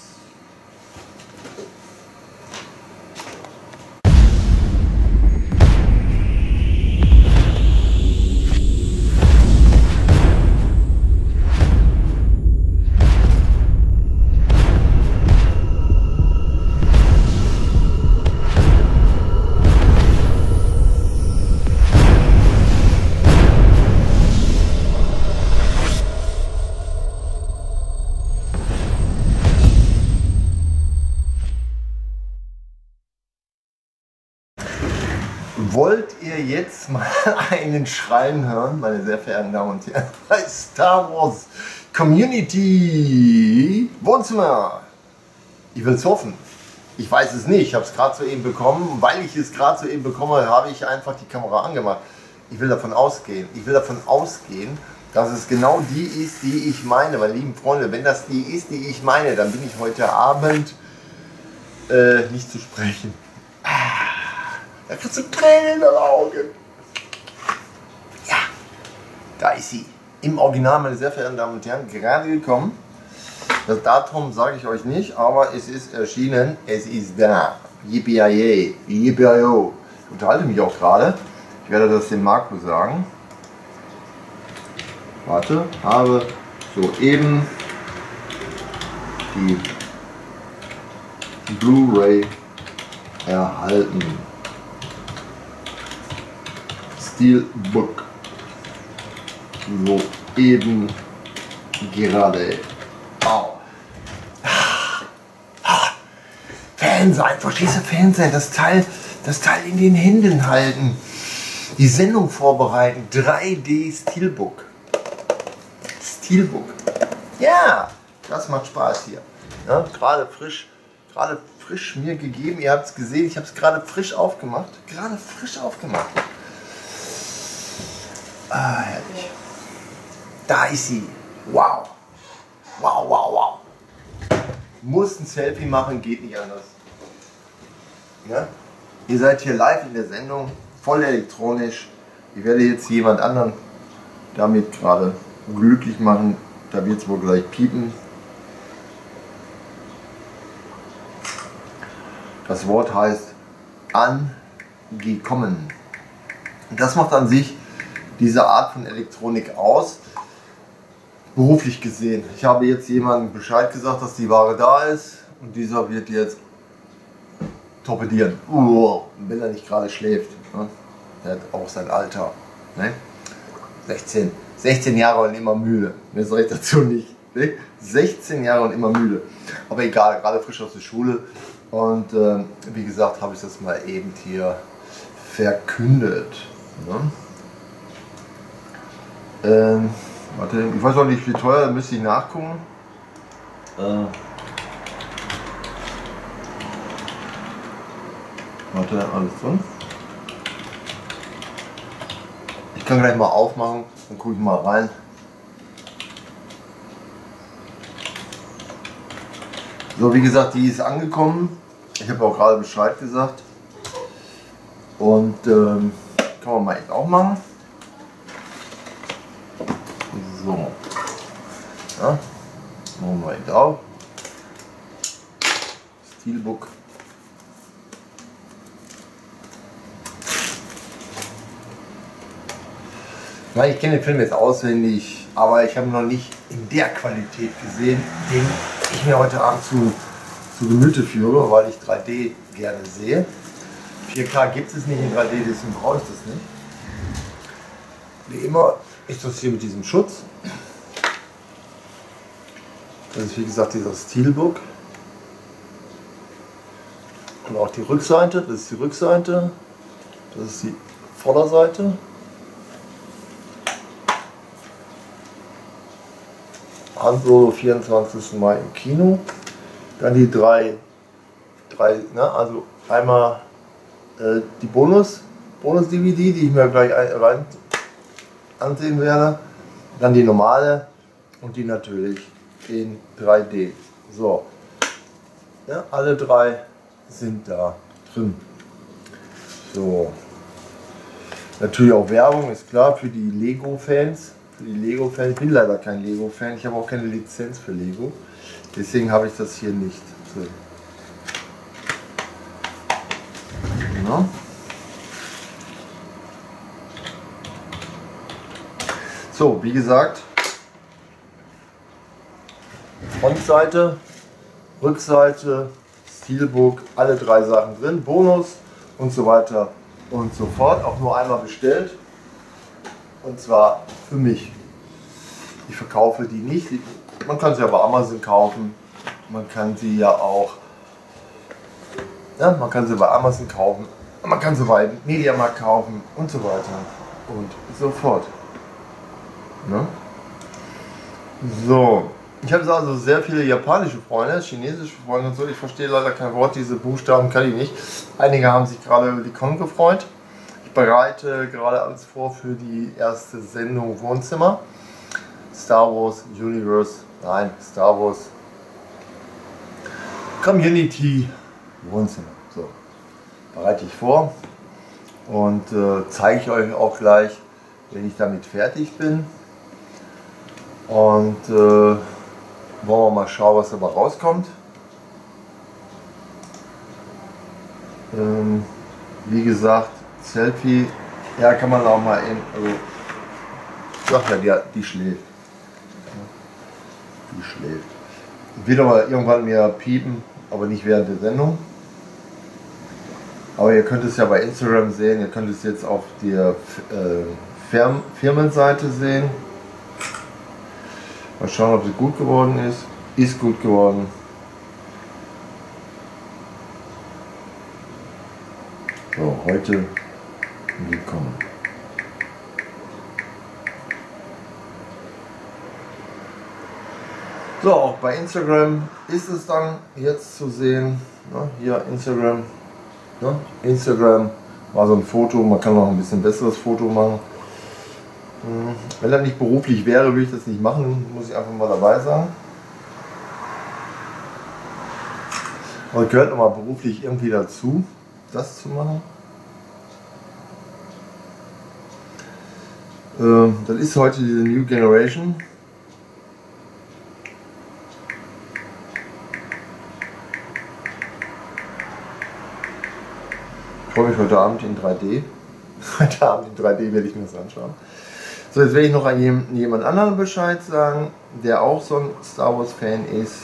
Wollt ihr jetzt mal einen Schreien hören, meine sehr verehrten Damen und Herren, bei Star Wars Community Wohnzimmer? Ich will es hoffen. Ich weiß es nicht. Ich habe es gerade soeben bekommen. Weil ich es gerade soeben bekomme, habe ich einfach die Kamera angemacht. Ich will davon ausgehen. Dass es genau die ist, die ich meine, meine lieben Freunde. Wenn das die ist, die ich meine, dann bin ich heute Abend nicht zu sprechen. Da kriegst du Tränen in den Augen. Ja, da ist sie. Im Original, meine sehr verehrten Damen und Herren, gerade gekommen. Das Datum sage ich euch nicht, aber es ist erschienen. Es ist da. Yippie-yay. Yippie-yo. Ich unterhalte mich auch gerade. Ich werde das dem Marco sagen. Warte, habe soeben die Blu-ray erhalten. Steelbook. So eben gerade. Au. Fan sein, verstehst du, Fan sein, das Teil in den Händen halten, die Sendung vorbereiten, 3D Steelbook. Ja, das macht Spaß hier. Ja, gerade frisch mir gegeben, ihr habt es gesehen, ich habe es gerade frisch aufgemacht. Ah, herrlich. Da ist sie. Wow. Muss ein Selfie machen, geht nicht anders. Ja? Ihr seid hier live in der Sendung, voll elektronisch. Ich werde jetzt jemand anderen damit gerade glücklich machen. Da wird es wohl gleich piepen. Das Wort heißt angekommen. Und das macht an sich diese Art von Elektronik aus, beruflich gesehen. Ich habe jetzt jemandem Bescheid gesagt, dass die Ware da ist und dieser wird jetzt torpedieren, wenn er nicht gerade schläft. Ne? Der hat auch sein Alter. Ne? 16 Jahre und immer müde. Mehr sage ich dazu nicht. Ne? 16 Jahre und immer müde. Aber egal, gerade frisch aus der Schule. Und wie gesagt, habe ich das mal eben hier verkündet. Ne? Warte, ich weiß auch nicht, wie teuer, da müsste ich nachgucken. Warte, alles drin. Ich kann gleich mal aufmachen, dann gucke ich mal rein. So, wie gesagt, die ist angekommen. Ich habe auch gerade Bescheid gesagt. Und kann man mal eben auch machen. So. Ja, machen wir eben auch. Steelbook. Ja, ich kenne den Film jetzt auswendig, aber ich habe ihn noch nicht in der Qualität gesehen, den ich mir heute Abend zu Gemüte führe, weil ich 3D gerne sehe. 4K gibt es nicht in 3D, deswegen brauche ich das nicht. Wie immer ist das hier mit diesem Schutz. Das ist wie gesagt dieser Steelbook. Und auch die Rückseite, das ist die Rückseite, das ist die Vorderseite. Han Solo 24. Mai im Kino. Dann die drei ne, also einmal die Bonus-DVD, die ich mir gleich rein ansehen werde. Dann die normale und die natürlich in 3D. So, ja, alle drei sind da drin. So, natürlich auch Werbung, ist klar, für die Lego-Fans. Ich bin leider kein Lego-Fan, ich habe auch keine Lizenz für Lego. Deswegen habe ich das hier nicht drin. Ja. So, wie gesagt, Frontseite, Rückseite, Steelbook, alle drei Sachen drin, Bonus und so weiter und so fort. Auch nur einmal bestellt. Und zwar für mich. Ich verkaufe die nicht. Man kann sie ja bei Amazon kaufen. Man kann sie ja auch. Ja, man kann sie bei Amazon kaufen. Man kann sie bei Mediamarkt kaufen und so weiter und so fort. Ne? So. Ich habe also sehr viele japanische Freunde, chinesische Freunde und so. Ich verstehe leider kein Wort. Diese Buchstaben kann ich nicht. Einige haben sich gerade über die Con gefreut. Ich bereite gerade alles vor für die erste Sendung Wohnzimmer. Star Wars Universe, nein, Star Wars Community Wohnzimmer. So, bereite ich vor und zeige ich euch auch gleich, wenn ich damit fertig bin. Und wollen wir mal schauen, was dabei rauskommt. Wie gesagt, Selfie, ja, kann man auch mal in, also, sag ja, die schläft. Die schläft. Wird aber irgendwann mir piepen, aber nicht während der Sendung. Aber ihr könnt es ja bei Instagram sehen, ihr könnt es jetzt auf der Firmenseite sehen. Mal schauen, ob sie gut geworden ist. Ist gut geworden. So, heute willkommen. So, auch bei Instagram ist es dann jetzt zu sehen. Ne? Hier Instagram. Ne? Instagram war so ein Foto, man kann noch ein bisschen besseres Foto machen. Wenn das nicht beruflich wäre, würde ich das nicht machen, muss ich einfach mal dabei sagen. Aber es gehört nochmal beruflich irgendwie dazu, das zu machen. Das ist heute diese New Generation. Ich freue mich heute Abend in 3D. Heute Abend in 3D werde ich mir das anschauen. So, jetzt werde ich noch an jemand anderen Bescheid sagen, der auch so ein Star Wars Fan ist.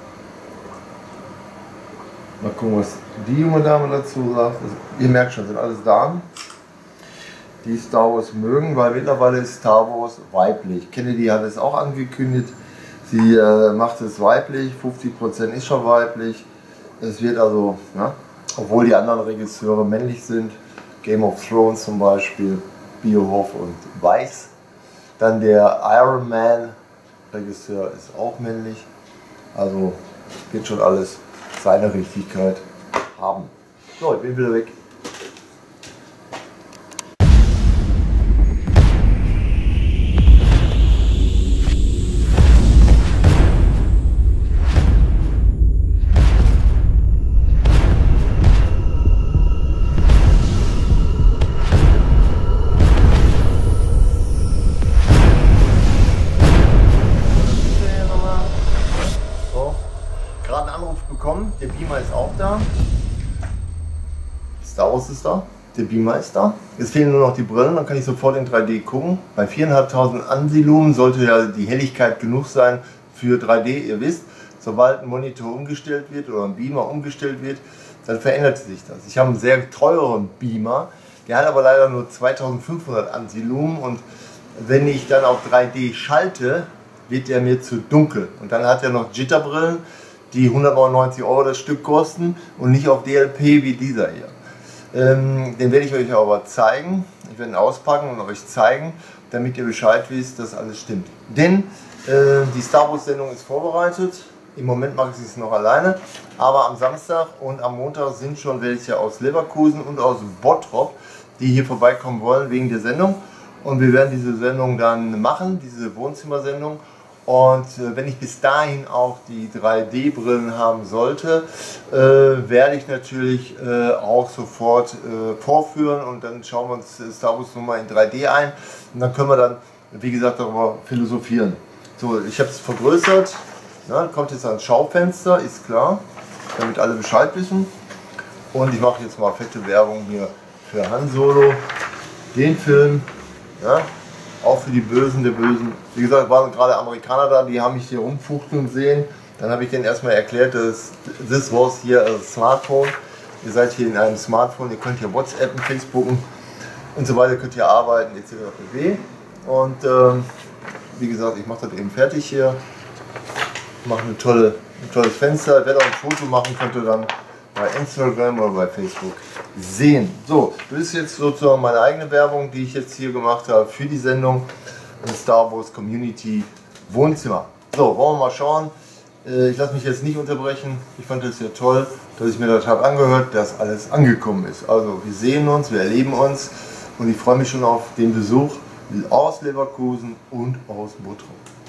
Mal gucken, was die junge Dame dazu sagt. Also, ihr merkt schon, sind alles Damen, die Star Wars mögen, weil mittlerweile ist Star Wars weiblich. Kennedy hat es auch angekündigt, sie macht es weiblich, 50% ist schon weiblich. Es wird also, ja, obwohl die anderen Regisseure männlich sind, Game of Thrones zum Beispiel, Biohoff und Weiss. Dann der Iron Man Regisseur ist auch männlich. Also wird schon alles seine Richtigkeit haben. So, ich bin wieder weg. Star Wars ist da, der Beamer ist da. Jetzt fehlen nur noch die Brillen, dann kann ich sofort in 3D gucken. Bei 4.500 ANSI-Lumen sollte ja die Helligkeit genug sein für 3D. Ihr wisst, sobald ein Monitor umgestellt wird oder ein Beamer umgestellt wird, dann verändert sich das. Ich habe einen sehr teuren Beamer, der hat aber leider nur 2.500 ANSI-Lumen und wenn ich dann auf 3D schalte, wird der mir zu dunkel. Und dann hat er noch Jitterbrillen, die 199 € das Stück kosten und nicht auf DLP wie dieser hier. Den werde ich euch aber zeigen. Ich werde ihn auspacken und euch zeigen, damit ihr Bescheid wisst, dass alles stimmt. Denn die Star Wars Sendung ist vorbereitet. Im Moment mache ich es noch alleine. Aber am Samstag und am Montag sind schon welche aus Leverkusen und aus Bottrop, die hier vorbeikommen wollen wegen der Sendung. Und wir werden diese Sendung dann machen, diese Wohnzimmersendung. Und wenn ich bis dahin auch die 3D-Brillen haben sollte, werde ich natürlich auch sofort vorführen und dann schauen wir uns Star Wars nochmal in 3D ein und dann können wir dann, wie gesagt, darüber philosophieren. So, ich habe es vergrößert, ja, kommt jetzt ans Schaufenster, ist klar, damit alle Bescheid wissen. Und ich mache jetzt mal fette Werbung hier für Han Solo, den Film. Ja, auch für die Bösen der Bösen. Wie gesagt, waren gerade Amerikaner da, die haben mich hier rumfuchteln sehen. Dann habe ich denen erstmal erklärt, dass this was hier a Smartphone. Ihr seid hier in einem Smartphone, ihr könnt hier WhatsAppen, Facebooken und so weiter, könnt hier arbeiten, etc. pp. Und wie gesagt, ich mache das eben fertig hier. Mache ein tolles Fenster. Ich werde auch ein Foto machen, könnt ihr dann bei Instagram oder bei Facebook sehen. So, das ist jetzt sozusagen meine eigene Werbung, die ich jetzt hier gemacht habe für die Sendung Star Wars Community Wohnzimmer. So, wollen wir mal schauen. Ich lasse mich jetzt nicht unterbrechen. Ich fand es sehr toll, dass ich mir das habe angehört, dass alles angekommen ist. Also wir sehen uns, wir erleben uns und ich freue mich schon auf den Besuch aus Leverkusen und aus Bottrop.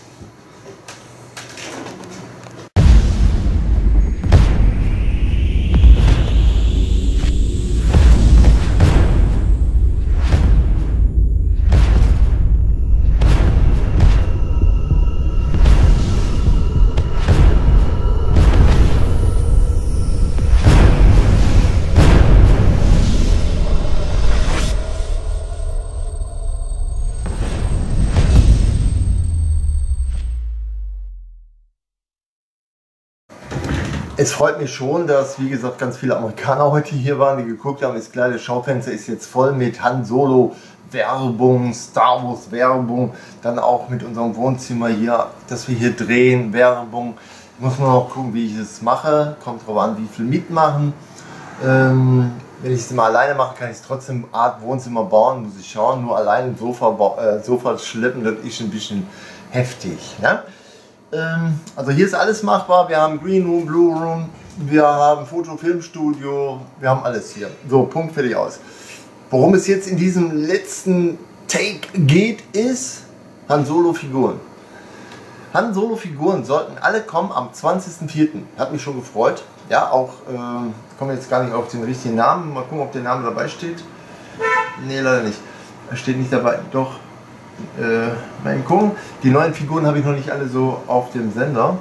Es freut mich schon, dass, wie gesagt, ganz viele Amerikaner heute hier waren, die geguckt haben. Ist klar, das Schaufenster ist jetzt voll mit Han Solo Werbung, Star Wars Werbung, dann auch mit unserem Wohnzimmer hier, dass wir hier drehen, Werbung. Ich muss nur noch gucken, wie ich es mache. Kommt drauf an, wie viel mitmachen. Wenn ich es mal alleine mache, kann ich es trotzdem Art Wohnzimmer bauen, muss ich schauen. Nur alleine ein Sofa schleppen, das ist ein bisschen heftig. Ne? Also hier ist alles machbar, wir haben Green Room, Blue Room, wir haben Foto-Filmstudio, wir haben alles hier. So, Punkt, fertig, aus. Worum es jetzt in diesem letzten Take geht, ist Han Solo Figuren. Han Solo Figuren sollten alle kommen am 20.04. Hat mich schon gefreut. Ja, auch, ich komme jetzt gar nicht auf den richtigen Namen, mal gucken, ob der Name dabei steht. Nee, leider nicht. Er steht nicht dabei, doch. Mal gucken. Die neuen Figuren habe ich noch nicht alle so auf dem Sender.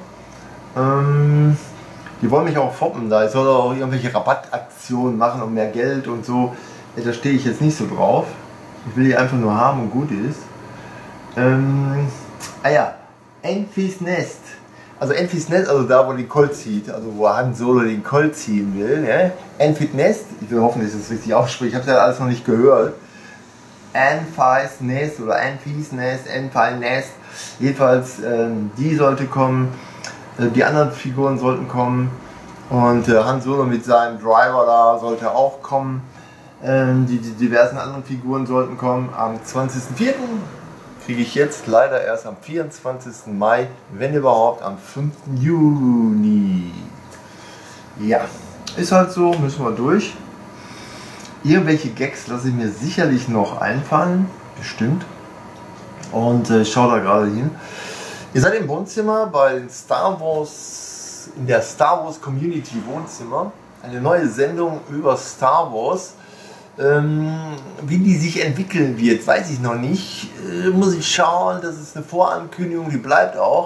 Die wollen mich auch foppen, da ich soll auch irgendwelche Rabattaktionen machen und mehr Geld und so. Da stehe ich jetzt nicht so drauf. Ich will die einfach nur haben und gut ist. Ja, Enfys Nest. Also Enfys Nest, also da wo die Colt zieht, also wo Han Solo den Colt ziehen will. Ne? Enfys Nest, ich will hoffen, dass ich das richtig ausspreche, ich habe das ja alles noch nicht gehört. Enfys Nest oder Enfys Nest, Enfys Nest, jedenfalls die sollte kommen, die anderen Figuren sollten kommen und Han Solo mit seinem Driver da sollte auch kommen, die diversen anderen Figuren sollten kommen. Am 20.04. kriege ich jetzt leider erst am 24. Mai, wenn überhaupt am 5. Juni. Ja, ist halt so, müssen wir durch. Irgendwelche Gags lasse ich mir sicherlich noch einfallen, bestimmt. Und ich schaue da gerade hin. Ihr seid im Wohnzimmer bei Star Wars, in der Star Wars Community Wohnzimmer. Eine neue Sendung über Star Wars. Wie die sich entwickeln wird, weiß ich noch nicht. Muss ich schauen, das ist eine Vorankündigung, die bleibt auch. Ich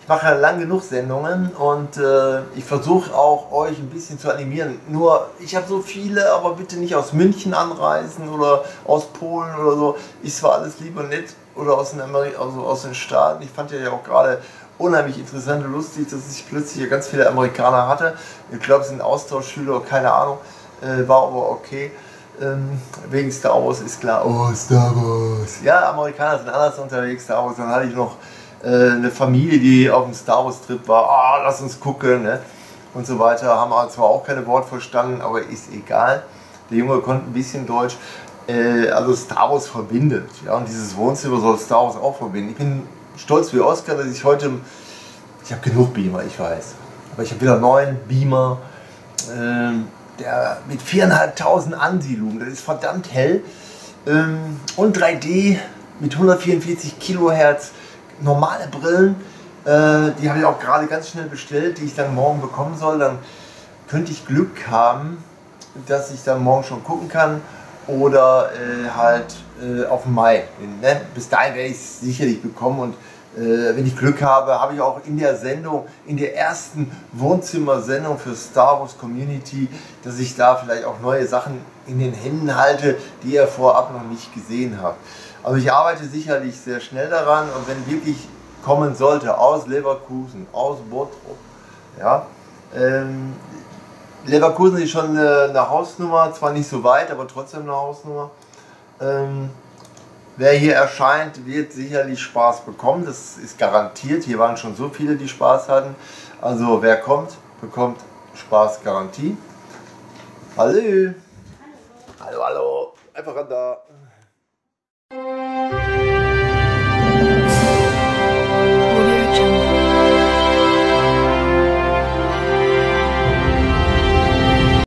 mache ja lang genug Sendungen und ich versuche auch euch ein bisschen zu animieren. Nur, ich habe so viele, aber bitte nicht aus München anreisen oder aus Polen oder so. Ist zwar alles lieb und nett oder aus den Staaten. Ich fand ja auch gerade unheimlich interessant und lustig, dass ich plötzlich hier ganz viele Amerikaner hatte. Ich glaube, es sind Austauschschüler, keine Ahnung. War aber okay. Wegen Star Wars ist klar. Oh, Star Wars. Ja, Amerikaner sind anders unterwegs, Star Wars. Dann hatte ich noch eine Familie, die auf dem Star Wars Trip war, oh, lass uns gucken, ne? Und so weiter, haben zwar auch keine Wort verstanden, aber ist egal. Der Junge konnte ein bisschen Deutsch, also Star Wars verbindet, ja, und dieses Wohnzimmer soll Star Wars auch verbinden. Ich bin stolz wie Oscar, dass ich heute, ich habe genug Beamer, ich weiß, aber ich habe wieder einen neuen Beamer, der mit 4.500 Ansiedlungen, das ist verdammt hell, und 3D mit 144 Kilohertz. Normale Brillen, die habe ich auch gerade ganz schnell bestellt, die ich dann morgen bekommen soll. Dann könnte ich Glück haben, dass ich dann morgen schon gucken kann oder halt auf den Mai. Ne? Bis dahin werde ich es sicherlich bekommen und wenn ich Glück habe, habe ich auch in der Sendung, in der ersten Wohnzimmersendung für Star Wars Community, dass ich da vielleicht auch neue Sachen in den Händen halte, die ihr vorab noch nicht gesehen habt. Also ich arbeite sicherlich sehr schnell daran und wenn wirklich kommen sollte aus Leverkusen, aus Bottrop, ja, Leverkusen ist schon eine Hausnummer, zwar nicht so weit, aber trotzdem eine Hausnummer. Wer hier erscheint, wird sicherlich Spaß bekommen, das ist garantiert. Hier waren schon so viele, die Spaß hatten. Also wer kommt, bekommt Spaß Garantie. Hallo! Hallo, hallo! Einfach ran da!